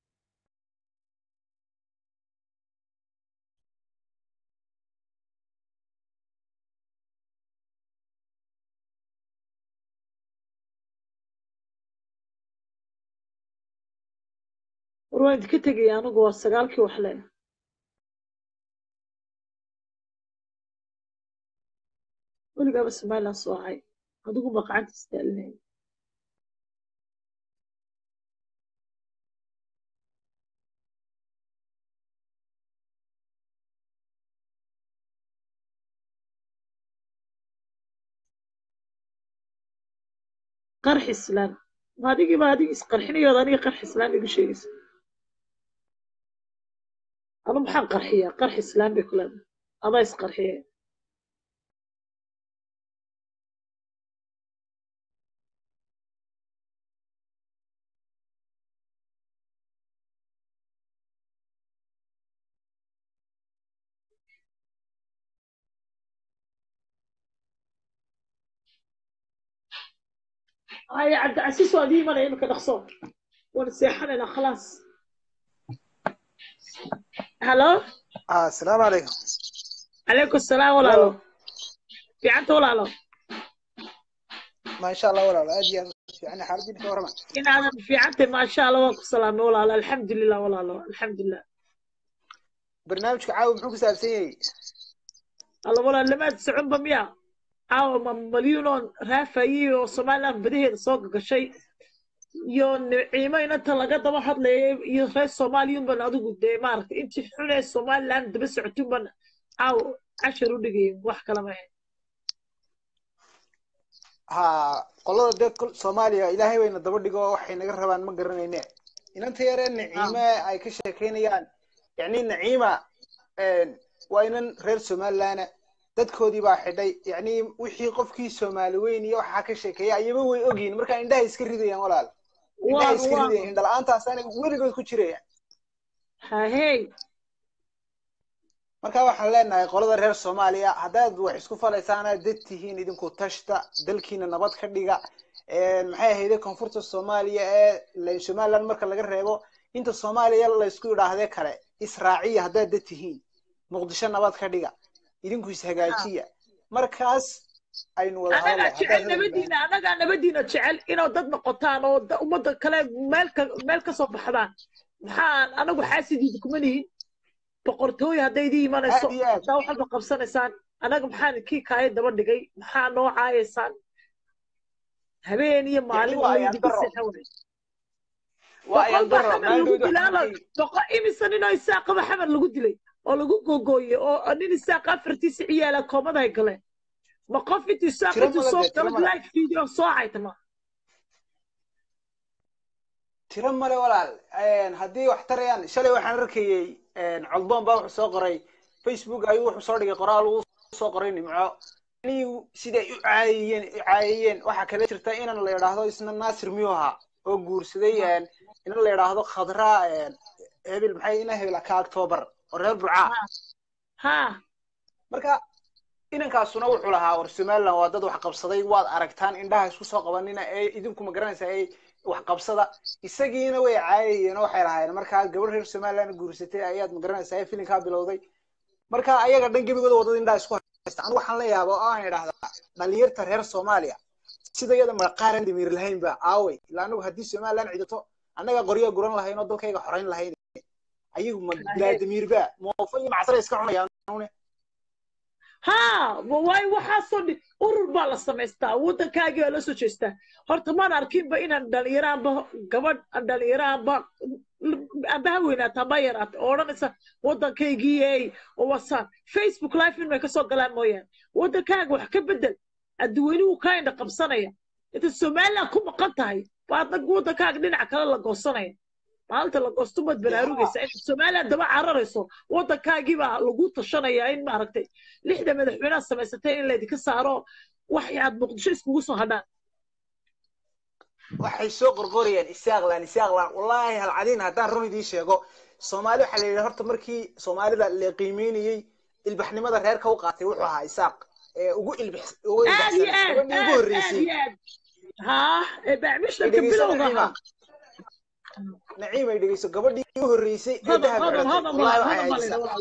S1: war waan idinka tegaya anigu waa 9kii wax leh weligaaba somaliland soo hay adigu ma gacanta istaalinay qarx islaan ma adigiiba adig isqarxinayood aniga qarx islaan igu sheegaysa anu maxaan qarxiyaa qarx islaan bay ku leedahay adaa isqarxiye هاي عبد العزيز وادي ما يمك نخصو ونسيحنا خلاص هلو
S9: السلام عليكم.
S1: عليكم السلام ولا له في عنده ولا له
S9: ما شاء الله ولا لا أجي يعني حالتي كورما
S1: إن هذا في عنده ما شاء الله وك سلام ولا له الحمد لله ولا له الحمد لله
S9: برنامجك عاوم حوك سالسي
S1: الله ولا لما تسعون بمية أو مليون رافعي وصومالا بديه سوق شيء يون عيمين أنت لقد ما حد لي يخرج صوماليون بن أدو قد مارك أنت حنا الصوماليلاند بس عتوبا أو 10 دقيقة واحد كلامه
S9: ها قلنا ده كل صوماليا إلهي وين الدبر دقوا وحين نجرب عن مقرنين إن أنت يرى النعيمة أي كشكين يعني النعيمة وين غير صومالينا dadkoodii baa xidhay yani wixii qofkii Soomaaliyeyn iyo waxa ka sheekeeyay ayaba way ogiin marka indhaha iska ridayaan walaal indhaha iska ridayaan indha la'aantaas aan weligood ku jireen
S1: ha hey
S9: marka waxaan leenahay qolada reer Soomaaliya hadaad wax isku falaysaan dad tihiin idinku tashta dalkiina nabad ka dhiga maxay ahayd koonfurta Soomaaliya ee Somaliland marka laga reebo inta Soomaaliya la isku yiraahdo kale Israaciil hadaad dad tihiin Muqdisho nabad ka dhiga idinku is hagaajiya markaas aynu wada
S1: hadalnay anaga nabadiina jecel inoo dad noqotaan oo umada kale meel ka soo baxdaan maxaan anagu xaasidiid kuma lihin boqortooy haday imanayso taa waxa la qabsanaysaan anaga maxaan kii kaay daba dhigay maxaa noo caayeysaan habeen iyo maalin waa imisan inoo isaaqaba xamar lagu dilay oo lagu googooyay oo nin isaaq afartiisa ciyaala koomada ay galeen ma qof intii isaaq intuu soo galo live video soo caytama
S9: tiro male walaal haddii wax tarayaan shalay waxaan arkayay coldoon baa wuxuu soo qoray Facebook ayuu wuxuu soo dhigay qoraal uu soo qoray nimco siday u caayeen waxa kale jirta inaan la yiraahdo isna Naasir Miyuha oo guursaday in la yiraahdo Khadra hebel maxay ina hebel ka October reer burca
S1: ha
S9: marka inankaasuna wuxuu lahaa war Somaliland waa dad wax qabsaday waad aragtaan indhaha isku soo qabanina ee idinku ma garanaysaa ay wax qabsada isagiina way caayeen waxay lahaayeen marka gabar reer Somaliland guursatay ayaad ma garanaysaa ay filinka bilowday marka ayaga dhan gabigooda wadada indhaha isku haystaan waxaan la yaabo oo aan yiraahdaa dhalinyarta reer Soomaaliya sida iyada ma qaaran dimir lahayn ba aaway ilaanu hadii Somaliland ciidato annaga qoryo guran lahayn oo dalkayga xorayn lahayn ayagu ma bilaadamiirba moofo iyo macsara iska cunayaan
S1: ها واي waxaasoo dhi urur baa la samaystaa waddankaagii waa la soo jeestaa horta maan arkinba inaan dhalinyaraanba gabadh dhalinyaraanba amba ha weynaato amba yaraato oo odhanaysa waddankaygii oo wasa facebook live in may ka soo galaan mooyaane waddankaaga wax ka bedel adduweynuhu kaa indha qabsanaya inta somaliland ku maqan tahay baadna waddankaaga dhinaca kale la goosanaya maalinta la goosto baad baraarugaysa in somaliland daba cararayso waddankaagii baa lagu tashanayaa in maaragtay lixda madaxweynaha samaysatay in laydinka saaro waxay aad muqdisho iskugu soo hadhaan
S9: waxay soo qorqorayaan isaaqlaan wallaahi halcadiin haddaan run idiin sheego soomaali waxaa la yidhi horta markii soomaalida la qiimeynayey ilbaxnimada reerka u qaatay wuxuu ahaa isaaq ee ugu ilbaxsan ugu horreysay
S1: ها بعمشنا كبلوغها
S9: نعيم ay dhageyso gabadhii ugu horeysay ee dahab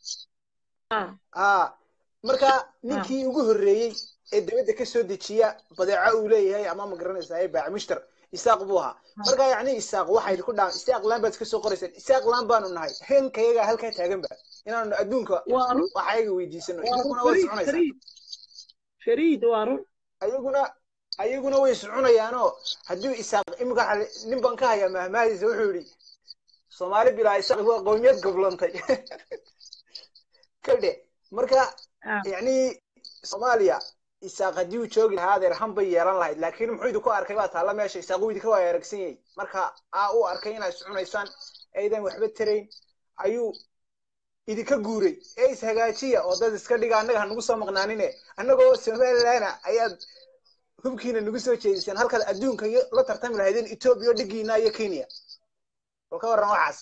S9: marka ninkii ugu horeeyay ee dawladda ka soo dejiya badeeco uu leeyahay ama ma garanaysaa baacmushtar isaaq buu ahaa marka yacni isaaq waxay ku dhaan isaaq laan baad ka soo qoraysaan isaaq laan baanu nahay heenkayaga halkaa taagan ba inaanu adduunka waxayga weydiisano iyaguna way soconaysaa
S1: fariid waarun
S9: ayaguna way soconayaanoo haddii isaaq imika nin baan ka hayaa mahmaadiisa wuxuu yidhi soomaali bilaa isaaq waa qowmiyad goblantay kadhe marka yacni soomaaliya isaaq haddii uu joogi lahaa adeer han bay yeelan lahayd laakiin muxuu idinku arkay baa taalla meesha isaaq uu idinka waa aragsan yahay marka uu arkay inaad soconaysaan aydan waxba tarayn ayuu idinka guuray ee ishagaajiya oo dad iska dhiga annaga hanugu soo maqnaanine annagoo somalilandna ayaad hubkiina nagu soo jeediseen halkaad adduunka la tartami lahaydeen etoobiya dhigiina iyo kenya bal ka warran waxaas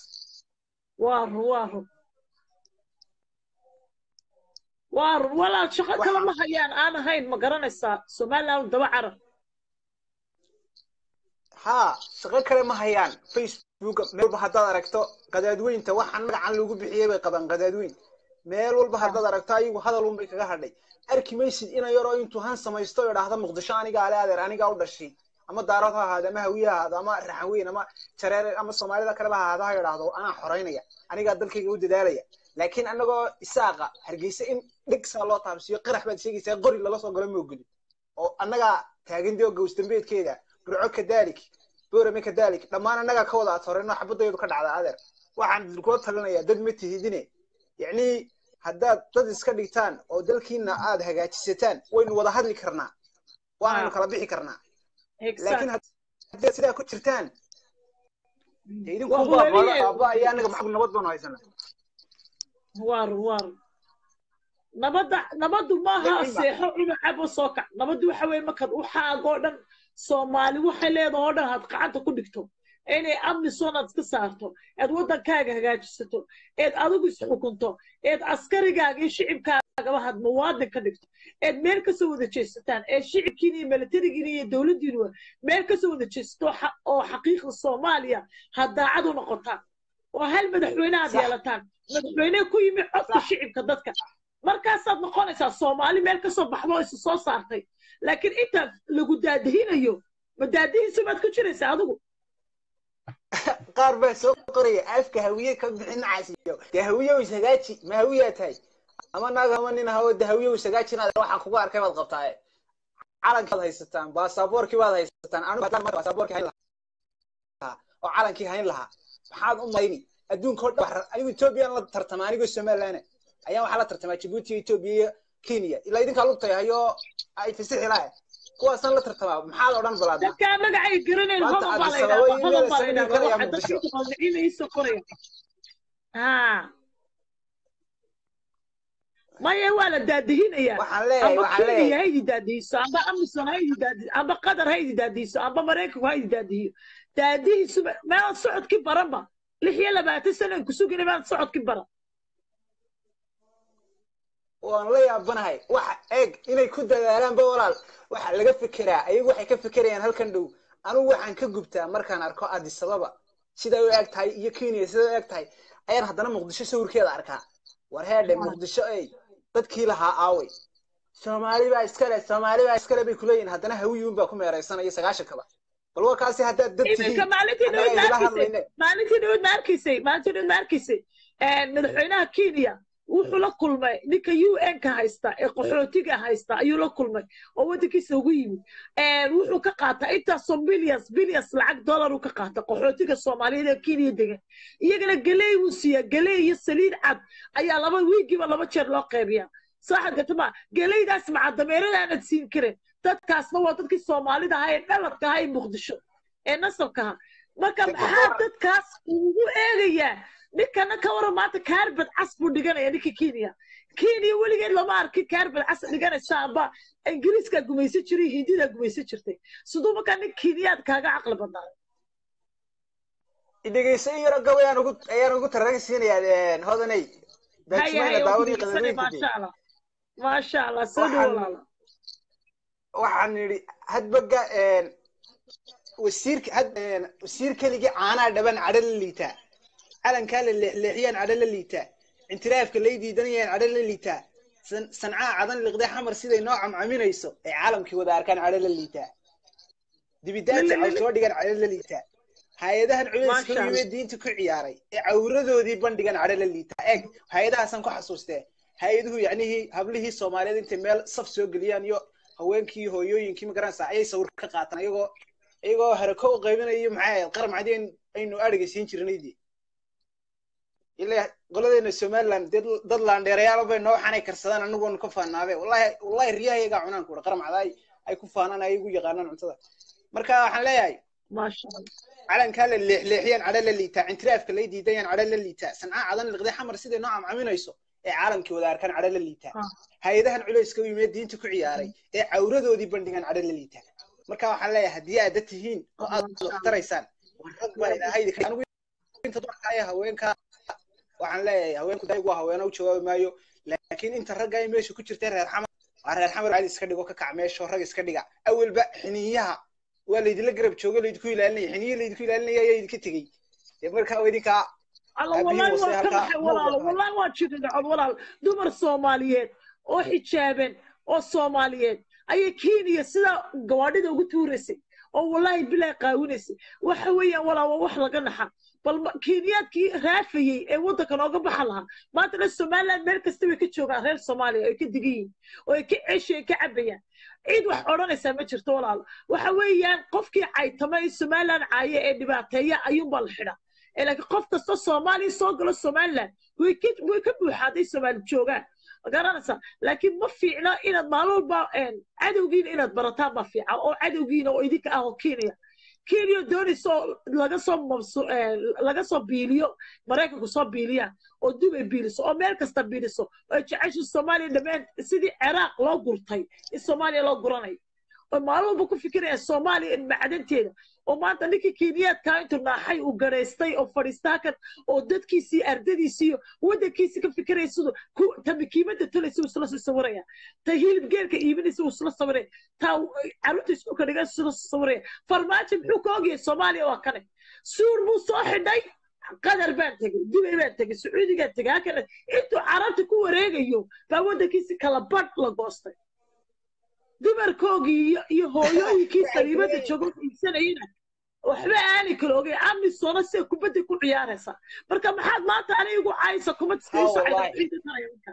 S1: waarun walaal shaqo kale ma hayaan aan ahayn ma garanaysaa somaliland daba carab
S9: haa shaqo kale ma hayaan facebook meel walba haddaad aragto qadaadweynta waxaan magacan lagu bixiyey bay qabaan qadaadweyn meel walba haddaad aragto ayagu hadal un bay kaga hadhay arki maysid ina yaroo intuu han samaysto oo idhaahda muqdisho aniga ale adeer anigaa u dhashay ama daarad ha ahaado ama hawiye ha ahaado ama raxanweyn ama jareere ama soomaalida kaleba ha ahaado ha idhaahdo anaa xoraynaya anigaa dalkayga u dadaalaya laakiin annagoo isaaqa hargeysa in dhegsaa loo taabsiyo qarax baad sheegaysaa qori lala soo galo moogeli oo annagaa taagindii oo gowsdambeedkeeda burco kadaalik boorame kadaalik dhammaan annagaa ka wada atoreyno xabadayadu ka dhacda adeer waxaan idinkula talinayaa dad ma tihidine yacni haddaad dad iska dhigtaan oo dalkiina aad hagaajisataan waynu wada hadli karnaa waanaynu kala bixi karnaa laakiin haddaad sidaa ku jirtaan idinku baaba ayaa anaga maxaa nabad baanu haysanaa
S1: waar nabaddu maaha seexo cunacabo soo kac nabaddu waxa weeye markaad u xaagoo dhan soomaali waxay leedahay oo dhan aad gacanta ku dhigto inay amnisoon aad iska saarto eed waddankaaga hagaajisato eed adigu isxukunto eed askarigaaga iyo shicibkaagaba had muwaadin ka dhigto eed meel kasoo wada jeesataan ee shicibkiina iyo milatarigiina iyo dowladdiinuwa meel kasoo wada jeesato oo xaqiiqda soomaaliya had daacad u noqotaan oo hal madaxweyne aad yeelataan madaxweyne ku yimi codka shicibka dadka markaasaad noqonaysaa soomaali meel kasoo baxdo oo isu soo saartay laakiin intaad lagu daadihinayo ma daadihiisu baad ku jiraysaa adigu
S9: qaar baa soo qoraya afka hawiye ka bixin caasiyo dee hawiye u isagaaji ma hawiyaa tahay ama naag ama nin hawo dee hawiye u isagaajinaad waxaan kugu arkay baad qabtaa calankii baad haysataan baasaboorkii baad haysataan anigu haddaan marka baasaboorkii hayn lahaa oo calankii hayn lahaa maxaad u mayni adduunka oo dhan anigu ethoobiyan la tartama anigoo somaliland ayaan waxaa la tartamaa jabuuti etoobiya iyo kenya ilaa idinkaa lugtay hayo ay fasixi lahayd kuwaasaan la tartamaa maxaad odhan balaadna
S1: dadkaa magacay garanayn hodan baa la yidhahdaa hodan baa la yidhahdaa waxa dadka inta qaldiciina ii soo qoraya maya waa la daadihinayaa amba kenya ha idi daadihiso amba amison ha idi daadihiso amba qatar ha idi daadihiso amba maraykanku ha idi daadihiyo daadihiisu meelaad socodkii baranba 26 sanaan ku sugina meelaad socodkii baran
S9: waan la yaabanahay waxa eeg inay ku dadaalaan ba walaal waxa laga fikiraa ayagu waxay ka fikirayaan halkan dhow anigu waxaan ka gubtaa markaan arko Addis Ababa sida ay eg tahay iyo Kenya sida ay eg tahay ayaan haddana Muqdisho sawirkeeda arkaa war heedhe Muqdisho ay dadkii lahaa aaway Soomaali baa iskale bay kuleeyihiin haddana hawiyuun baa ku meeraysanaya 9 kaba bal waa kaasi haddaad dad
S1: iminka
S9: tihiin
S1: maalintii
S9: annaga
S1: dhaweyd
S9: idila
S1: ma
S9: hadlayne
S1: arkisay maalintii dhaweyd ma arkisay madaxweynaha Kenya wuxuu la kulmay ninka UN-ka haysta ee qaxootiga haysta ayuu la kulmay oo wadankiisa ugu yimid wuxuu ka qaatay intaasoo billions lacag dollar uu ka qaatay qaxootiga Soomaaliyeed ee Kenya degan iyagana galey uu siiya galey iyo saliid cad ayaa wiigiiba 2 jeer loo qaybiyaa saaxadka tama galeydaas macadameerada aanad siin karin dadkaasna waa dadkii Soomaalida ahaa ee dhaladka ahaa ee Muqdisho ee nasabka ahaa marka maxaa dadkaas ugu eegayaa ninkana ka waran maanta kaarbad cas buu dhiganaya ninka Kenya weligeed lama arkin kaarbad cas dhiganaysa amba Ingiriiska gumaysan jiray Hindida gumaysan jirtay sidoo markaa nin Kenyaad kaaga aqli badnaa
S9: idageysa yaro gaw ayaan ugu taragsiinayaan hodanay baajmayna daawadii qadadii
S1: maasha Allah soo walaalo
S9: waxaan nidhi hadbaga wasiir keligii caanaa dhaban cadho la liitaa calankaa la leexleexiyaan cadho la liitaa intiraafka lay diidanayaan cadho la liitaa sancaa cadan liqday xamar siday noo camcaminayso ay caalamkii wada arkaan cadho la liitaa dibidaadka caw soo dhigan cadho la liitaa hay-adahan culayska u yimid diinta ku ciyaaray ee cawradoodii bandhigan cadho la liitaa eeg hay-adahaasan ku xasuustee hay-aduhu yacnihii hablihii Soomaaliyeed intay meel saf soo geliyaan iyo haweenkii hooyooyinkii magaranaysa ayay sawir ka qaataan iyagoo harako u qaybinayo maxay qaram cadeen aynu argaysiin jirnaydii ilaa qoladeena Somaliland dad laandheerayaal bay noo xanay karsadaan anagoon ka faanaabe wallahi riyahayaga cunaan ku qaram caday ay ku faanaan ay ugu yaqaanaan cuntada marka waxaan leeyahay maasha Allah calanka la leexleexiyaan cadho la liitaa intiraafka lay diidayaan cadho la liitaa sancaa cadan liqday xamar siday noo camcaminayso ee caalamkii wada arkaan cadho la liitaa hay-adahan culayska u yimid diinta ku ciyaaray ee cawradoodii bandhigan cadho la liitaa marka waxaan leeyahay haddii aad tihiin oo aad taraysaan rag baa ilaahay anigu inta dadka haweenka waxaan leeyahay haweenku daygu haweena u jawaabi maayo laakiin inta ragga ay meesha ku jirtay reer xamar cali iska dhigo ka kac meesha rag iska dhiga awalba xiniyaha waa la idila garab joogo la idinku ilaalinaya xiniyaha la idinku ilaalinaya ayaa idinka tegey marka idinka
S1: والله ما تشدد والله دمر صوماليات oo xijaaban oo Soomaaliyeed ay Kenya sida gawaadhida ugu tuureysay oo wallahi bilaa qaawinaysa waxa weeyaan walaa wax laga naxa bal Kenyaadkii raafayay ee wadanka nooga baxan lahaa maanta Soomaaliland meel kasta way ka joogaan reer Soomaaliya ay ka digayeen oo ay ka ceshay ka cabayaan cid wax oranaysa ma jirto walaal waxa weeyaan qofkii caytamay Soomaaliland caaye ee dhibaateeya ayuu bal xidha laakiin qof kasta Soomaali soo galo Soomaaliland way ka buuxaaday Soomaali joogaan garanaysa laakiin ma fiicna inaad maalwalba cadowgiina inaad barataan ma fiican oo cadowgiina oo idinka ah oo Kenya doonayso laga soo biiliyo Mareykanku soo biiliyaan oo Dubai biiliso oo meel kasta biiliso oo jecesha Soomaaliya dhamaan sidii Ciraaq loo gurtay in Soomaaliya loo guranayo oo maalwalba ku fikiraya Soomaaliya macdanteeda oo maanta ninkii Kenyaadka intuu naaxay u gareystay oo fadhiistaakan oo dadkiisii ardadiisii wadankiisii ka fikiraya sidoo tabikiimada talaysa isla sawiraya ta hilib geelka iibinaysa isla sawiraya ta caruurta isku ka dhigan isla sawiraya farmaajo muxuu ka ogyahay Soomaaliya waa kane suur buu soo xidhay qadar baan tagay Dubai baan tagay Sacuudiga tagay halkan intuu carabta ku wareegayo baa wadankiisii kala badh la goostay dumarkoogii iyo hooyooyinkii sariibada joogo iibsanayna waxba aani kala ogay amni soona si kubadda ku ciyaaraysa marka maxaad maanta anigu caaysa kuma tiskayso ciidanka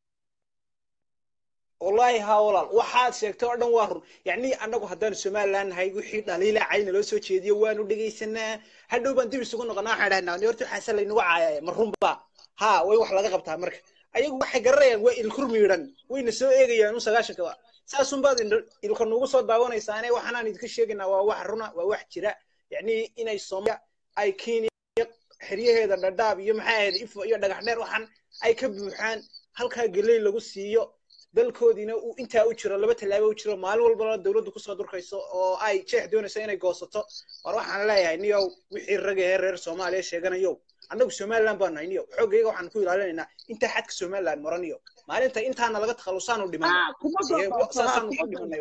S9: wallahi ha walaal waxaad sheegtay oo dhan waa run yacni annagu haddaan Somaliland nahay wixii dhaliila cayna loo soo jeediyo waanu dhageysanaa hadhow baan dib isugu noqonaa waxaan dhahnaa horta xasan laynagu caayay ma runba ha way wax laga qabtaa marka ayagu waxay garanayaan way ilkurmiiran wayna soo eegayaan u 9 saasun baad ilka nugu soo daawanaysaanee waxaan idinka sheegaynaa waa wax runa waa wax jira yacni inay Soomaaliya ay Kenya xiriyaheeda dhadhaab iyo maxay ahayd ifo iyo dhagax dheer waxaan ay ka buuxaan halka galey lagu siiyo dalkoodina uu intaa u jiro laba talaabo u jiro maalin walba dawladdu ku soo durkayso oo ay jeex doonayso inay goosato war waxaan leeyahay niyow wixii rag ee reer Soomaaliya sheeganayo annagu Somaliland baan nahay niyow xoogayga waxaan ku ilaalinaynaa inta xadka Somaliland maraniyo maalinta intaana laga takhalusaan u dhimanay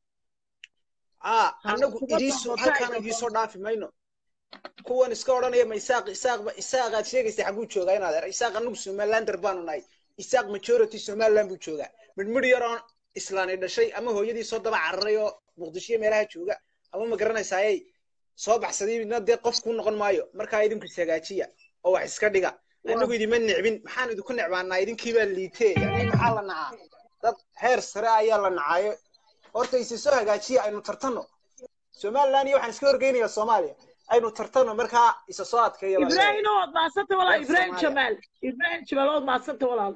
S9: annagu halkaan idiisoo dhaafi mayno kuwan iska odhanaya ma isaaqaad sheegaysa xaguu joogaa inaad isaaq annagu Somalilander baanu nahay isaaq majority Somaliland buu joogaa midmid yar oo islaanay dhashay ama hooyadii soo daba cararay oo Muqdisho meelaha jooga ama ma garanaysaayay soo baxsadayna dee qof ku noqon maayo markaa idinku ishagaajiya oo wax iska dhiga anagu idima necbin maxaan idinku necbaanaa idinkii baa liitee yani maxaa la nacaa dad heer sare ayaa la nacaayo horta isi soo hagaajiya aynu tartanno somaliland iyo waxaan iska horgeynayaa soomaaliya aynu tartanno markaa isa soo adkeeya
S1: ibrahim oo maasanta walaa ibrahim jamaal oo maasanta walaa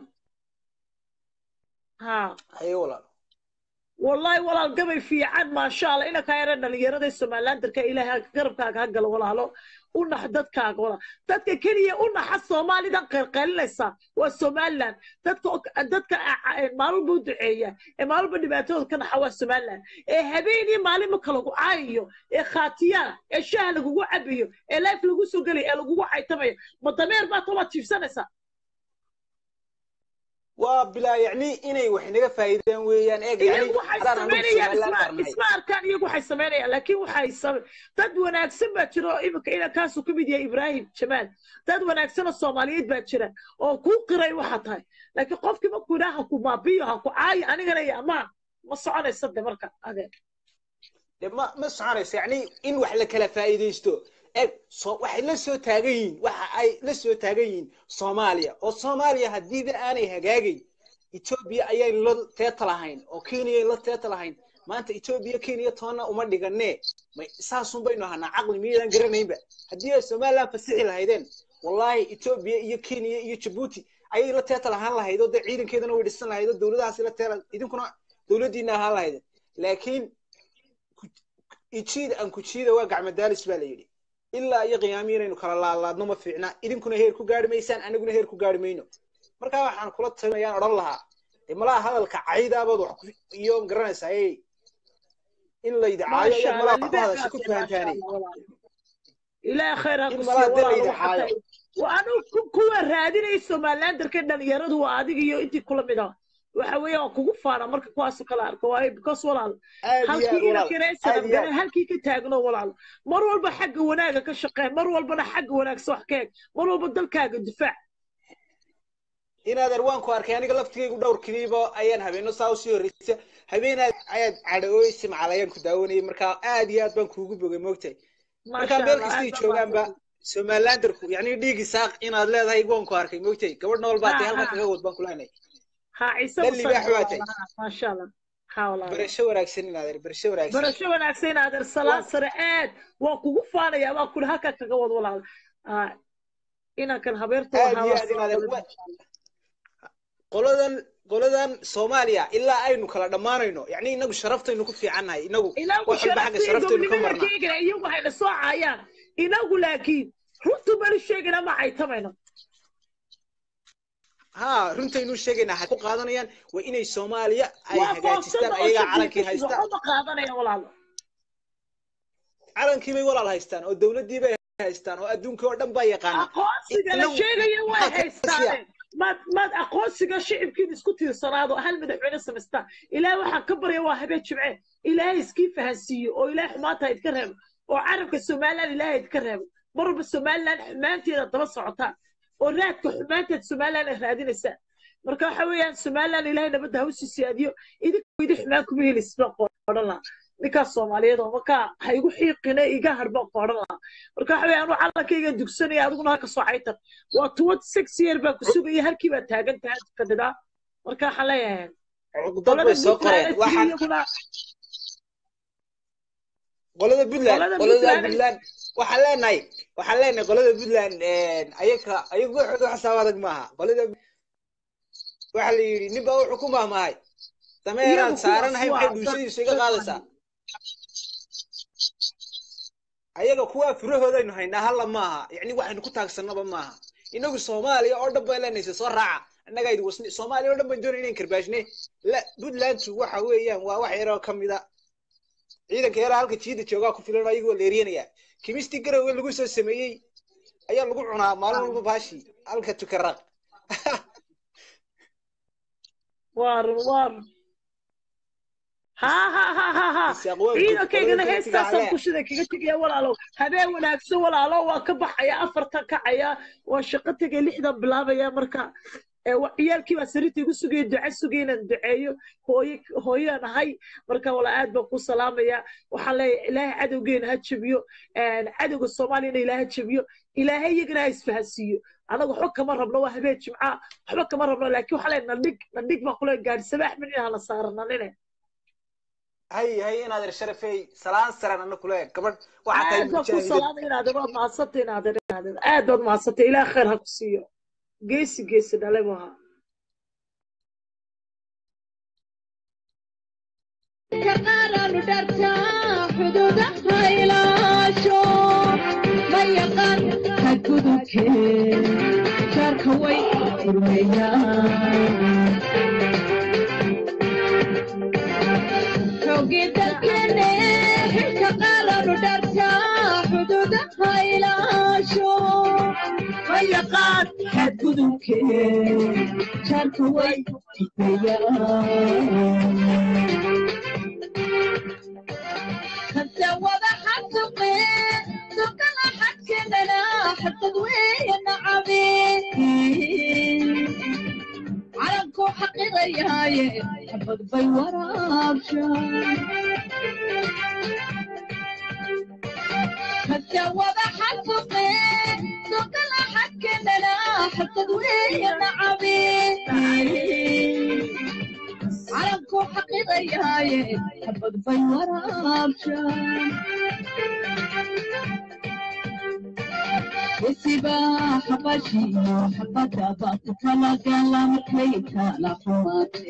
S1: ha
S9: hayo walaal
S1: والله ولا القبل في عاد ما شاء الله إنك يرنا اللي يرد السومالان ترك إلى قرب كاك هجل ولا هلو قلنا حدد كاك ولا تدك كنيه قلنا حس الصومالي ده قل لسه والسومالان تدك مالو بدعية مالو بدباتو كان حوا السومالان هبيني مالي مكلو عايو خاتيا الشهر لجو عبيو لايف لجو سجلي لجو عيتمي مدمر ما طلعت في سنة
S9: وبلا يعني إني وحنا فايدين ويان إيه يعني
S1: اسمع كان يجو حيسمعني لكن وحيسمع تدونا أقسم بتشرو إبك إلى كاسو كبدي إبراهيم شمال تدونا أقسم الصوماليين بتشرو أو كو قري واحد هاي لكن قف كم كنا هكو ما بيه هكو عاي أنا غني ما صعنا يصدق مركب هذا
S9: ما صعنا يعني إن وحلا كلا فايديستو waxay la soo taagayiin waxa ay la soo taagayiin Soomaaliya oo Soomaaliya hadii aanay hagaagay Ethiopia ayay la teeta lahayn oo Kenya la teeta lahayn maanta Ethiopia Kenya toona uma dhiganee may saasun baynu ahaa aqli miidan garanaynba hadii ay Soomaaliya fasixi lahaydeen wallahi Ethiopia iyo Kenya iyo Djibouti ayay la teeta lahaan lahayd oo ciidankeedana way dhisan lahayd oo dawladahaas la teela idinkuna dawladiina ahaan lahayd laakiin ijiid aan ku jiida waa gacmadaalis baa la yiri إلا يقيامين إنه كلا الله نما فينا إذن كنا هير كجار ميسان أنا كنا هير كجار مينو مركا وحنا كلا تسميان رلها إملا هذا الكعيدة بدو يوم قرنا ساي إلا إذا عاية إملا هذا شكو فهم ثاني
S1: إلى خير
S9: إملا دل إذا عاية
S1: وأنا كوا رادين السومالان تركنا يرد وعادي يو أنت كل مدا وحوي أكو فانا مركا كواس كلار كواي بكوس ولا هالكي كنيسة هالكي كتاجنا ولا مروا البحق وناقة كشقة مروا البنا حق وناق صح كيك مروا بدل كاق الدفاع
S9: إن هذا روان كوارك يعني قلبت كي دور كذيبة أيان هبينو ساوسي ريسة هبين عيد عدوي سمع عليهم كداوني مركا عاديات بنكوجو بقى موتي مركا بيركستي شوغان با سومالان تركو يعني ديجي ساق إن هذا لا يقون كوارك موتي قبلنا والباتي هل كجود بنكولاني
S1: ها عيسى ما شاء الله حاول
S9: برشة وراكسين نادر برشة
S1: وراكسين نادر صلاة سرعات وقوفانا يا ما كل هكا كجود ولا إنا كان هبرتو
S9: قولدان سوماليا إلا أي كلا دمانينو يعني إنه شرفته إنه كفي عنها إنه واحد بحاجة شرفته إنه كمرنا
S1: يوم هاي الساعة يا إنه لكن رتب بالشيء أنا ما عيتمينه
S9: ها runta inuu sheegayna ha ku qaadanayaan waa inay Soomaaliya ay hagaajistaan ayaga calankii haystaan
S1: oo qaadanayaan walaal
S9: calankii bay walaal haystaan oo dawladii bay haystaan oo adduunka oo dhan baa yaqaan
S1: aqoonsiga la sheegayo way haystaan mad aqoonsiga shicibkiin isku tiirsanaado hal madaxweyne sameysta ilaa waxa ka barya waa habeen jimce ilaa iskii fahansiyo oo ilaa xumaanta idka reebo oo carabka Soomaaliland ilaa idka reebo marba Soomaaliland xumaanteeda daba socota وراتك حمانتك سومالان رادينيسا marka waxa weeyaan Soomaaliland ilaahay nabad ha u siyaadiyo idinku xumaakum heli isla qorana ninka Soomaaliyeed oo marka ha igu xiiqina iga harba qorana marka waxa weeyaan waxa calankayga dugsanaya adiguna ka soo cayta waa 26 year baa ku sugay halkii baa taagan tahay kadida marka waxa leeyahay
S9: qodobada soo qoreen qolada Puntland waxaan leenahay qolada Puntland ayaga wuxuu xisaabadag maaha qolada waxa la yiri ninba wuxuu ku maahmaahay sameeyaan saaranahay maxay bulshadiisu iga qaadaysaa ayaga kuwa furahooda aynu haynaa hal maaha yani waxaynu ku taagsanaba maaha inagu Soomaaliya oo dhan bay leenaysa soo raaca annaga ay wasni Soomaaliya oo dhan bay doonayeen in karbaashne la Puntland waxa weeyaan waa wax yar oo kamida ciidanka yar halka jiida jooga ku filan ayagoo leeriyanaya kimisti garowe lagu soo sameeyay ayaa lagu cunaa maalin walba baashi halka tukaraq
S1: war ha ciidankayga heestaasan ku shida kaga tagaya walaalo habeen wanaagsan walaalo waa ka baxaya afartan kacaya waa shaqo tagay 6 bilaabaya marka ciyaalkii baa sariirta igu sugaya duca sugaya inaan duceeyo hooyaan ahay marka wala aad baan ku salaamayaa waxaan leeyahay ilaahay cadowgeena ha jabiyo cadowga soomaaliyana ilaahay ha jabiyo ilaahay iyagana ha isfahansiiyo anaga waxba kama rabno waa habeen jimca waxba kama rabno laakiin waxaa leeyahay nandhig baan kule gaadhisaba axmed inaan la saarananine
S9: hay inaad sharafay salaan saran ana kule gabadh waxa tahay
S1: aad baan ku salaamay inaad waad mahadsantay inaad aad baad mahadsantay ilaah khayr ha ku siiyo geesi dhalay buu ahaa
S5: كقرن درتا حدودها إلى شو ما يقن حدودك شارك وي فرميا حقيت الكنة كقرن درتا حدودها إلى شو ما يقن حدودك شارك وي فرميا انت واضح حتقين سكنا حكنا حتى دوين عبيد علمكو حقيقي هاي حبض في وراب انت واضح حتقين سكنا حكنا حتى دوين عبيد علمكو حقيقي هاي حبض في وراب السباحة بشي حبتها بطلع قلم كيتا لحواتي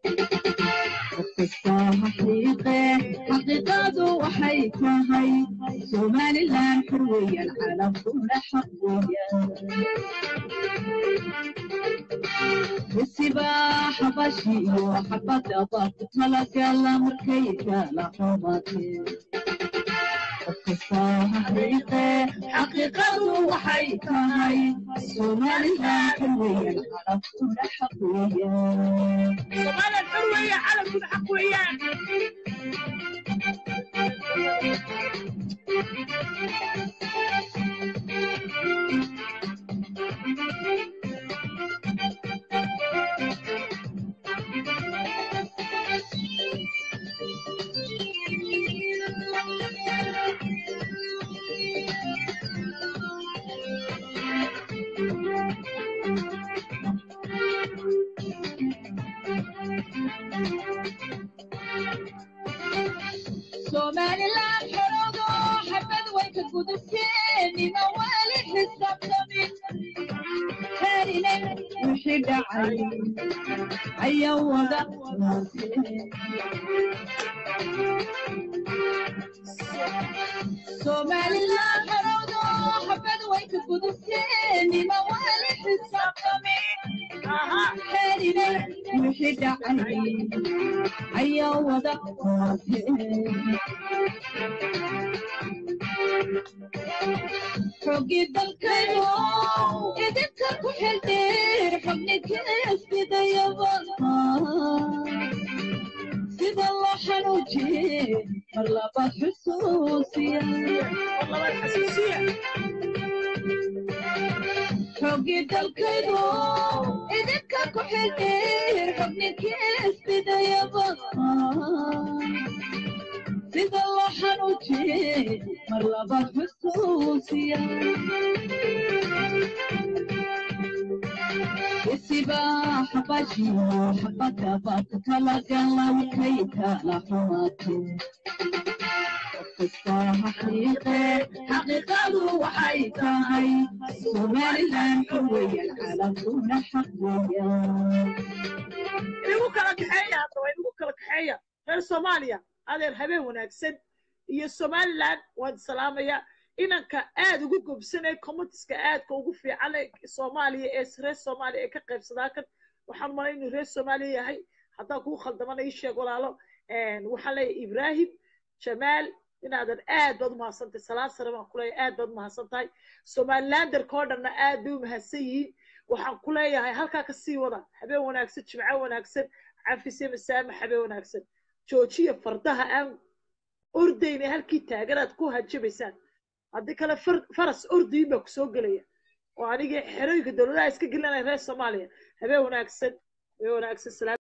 S5: القصة حقيقة وحيكا هاي سومالي لان حرويا العالم كل حقويا السباحة بشي حبتها بطلع قلم كيتا لحواتي القصة حقيقة وحيكا هاي سومالي لان حرويا العالم كل حقويا
S1: somaali xurweeye calanku xaq weeyaan
S5: سومالي لان حروضو حبد ويك قدسين موالي حساب ضمين هارينين وحيد علي أي وضع سومالي لان حروضو حبد ويك قدسين موالي حساب ضمين هارينين وحيد علي أي وضع حقي بالكيلو إذا كنت حلدير حقني كيس بدا يبقى سيد الله حنوجي والله بحسوسية
S1: والله الحساسية
S5: حقي بالكيلو إذا كنت حلدير حقني كيس بدا يبقى سيد الله حنوجي مرة بحسوسية السباحة بشي حبتها بطلع قلم كيتا لحواتي القصة حقيقة وحيكا هاي سومالي لان حروية العالم كل حقوية
S1: igu kala kaxeeya hadda waa igu kala kaxeeya reer soomaaliya adeer habeen wanaagsan iyo somaliland waan salaamaya inanka aad ugu gobsanay commentska aadka ugu fiican ee soomaaliya ee reer soomaaliya ee ka qaybsadaa kan waxaan malay inuu reer soomaaliya yahay haddaan kuu khaldamana ii sheeg walaalo waxaan leeyahay ibraahim jamaal inaadan aad baad umahadsantahay salaan sare baan kuleeyahay aad baad umahadsantahay somalilanderka oo dhanna aad bay umahadsan yihiin waxaan ku leeyahay halkaa ka sii wada habeen wanaagsan jimco wanaagsan cafise masaamax habeen wanaagsan joojiya fardaha aan ordayna halkii taaganaad ku hajabaysaan haddii kale faras ordayin baa kusoo gelaya oo aniga xerooyinka dowladaha iska gelinaya reer Soomaaliya habeen wanaagsan salaam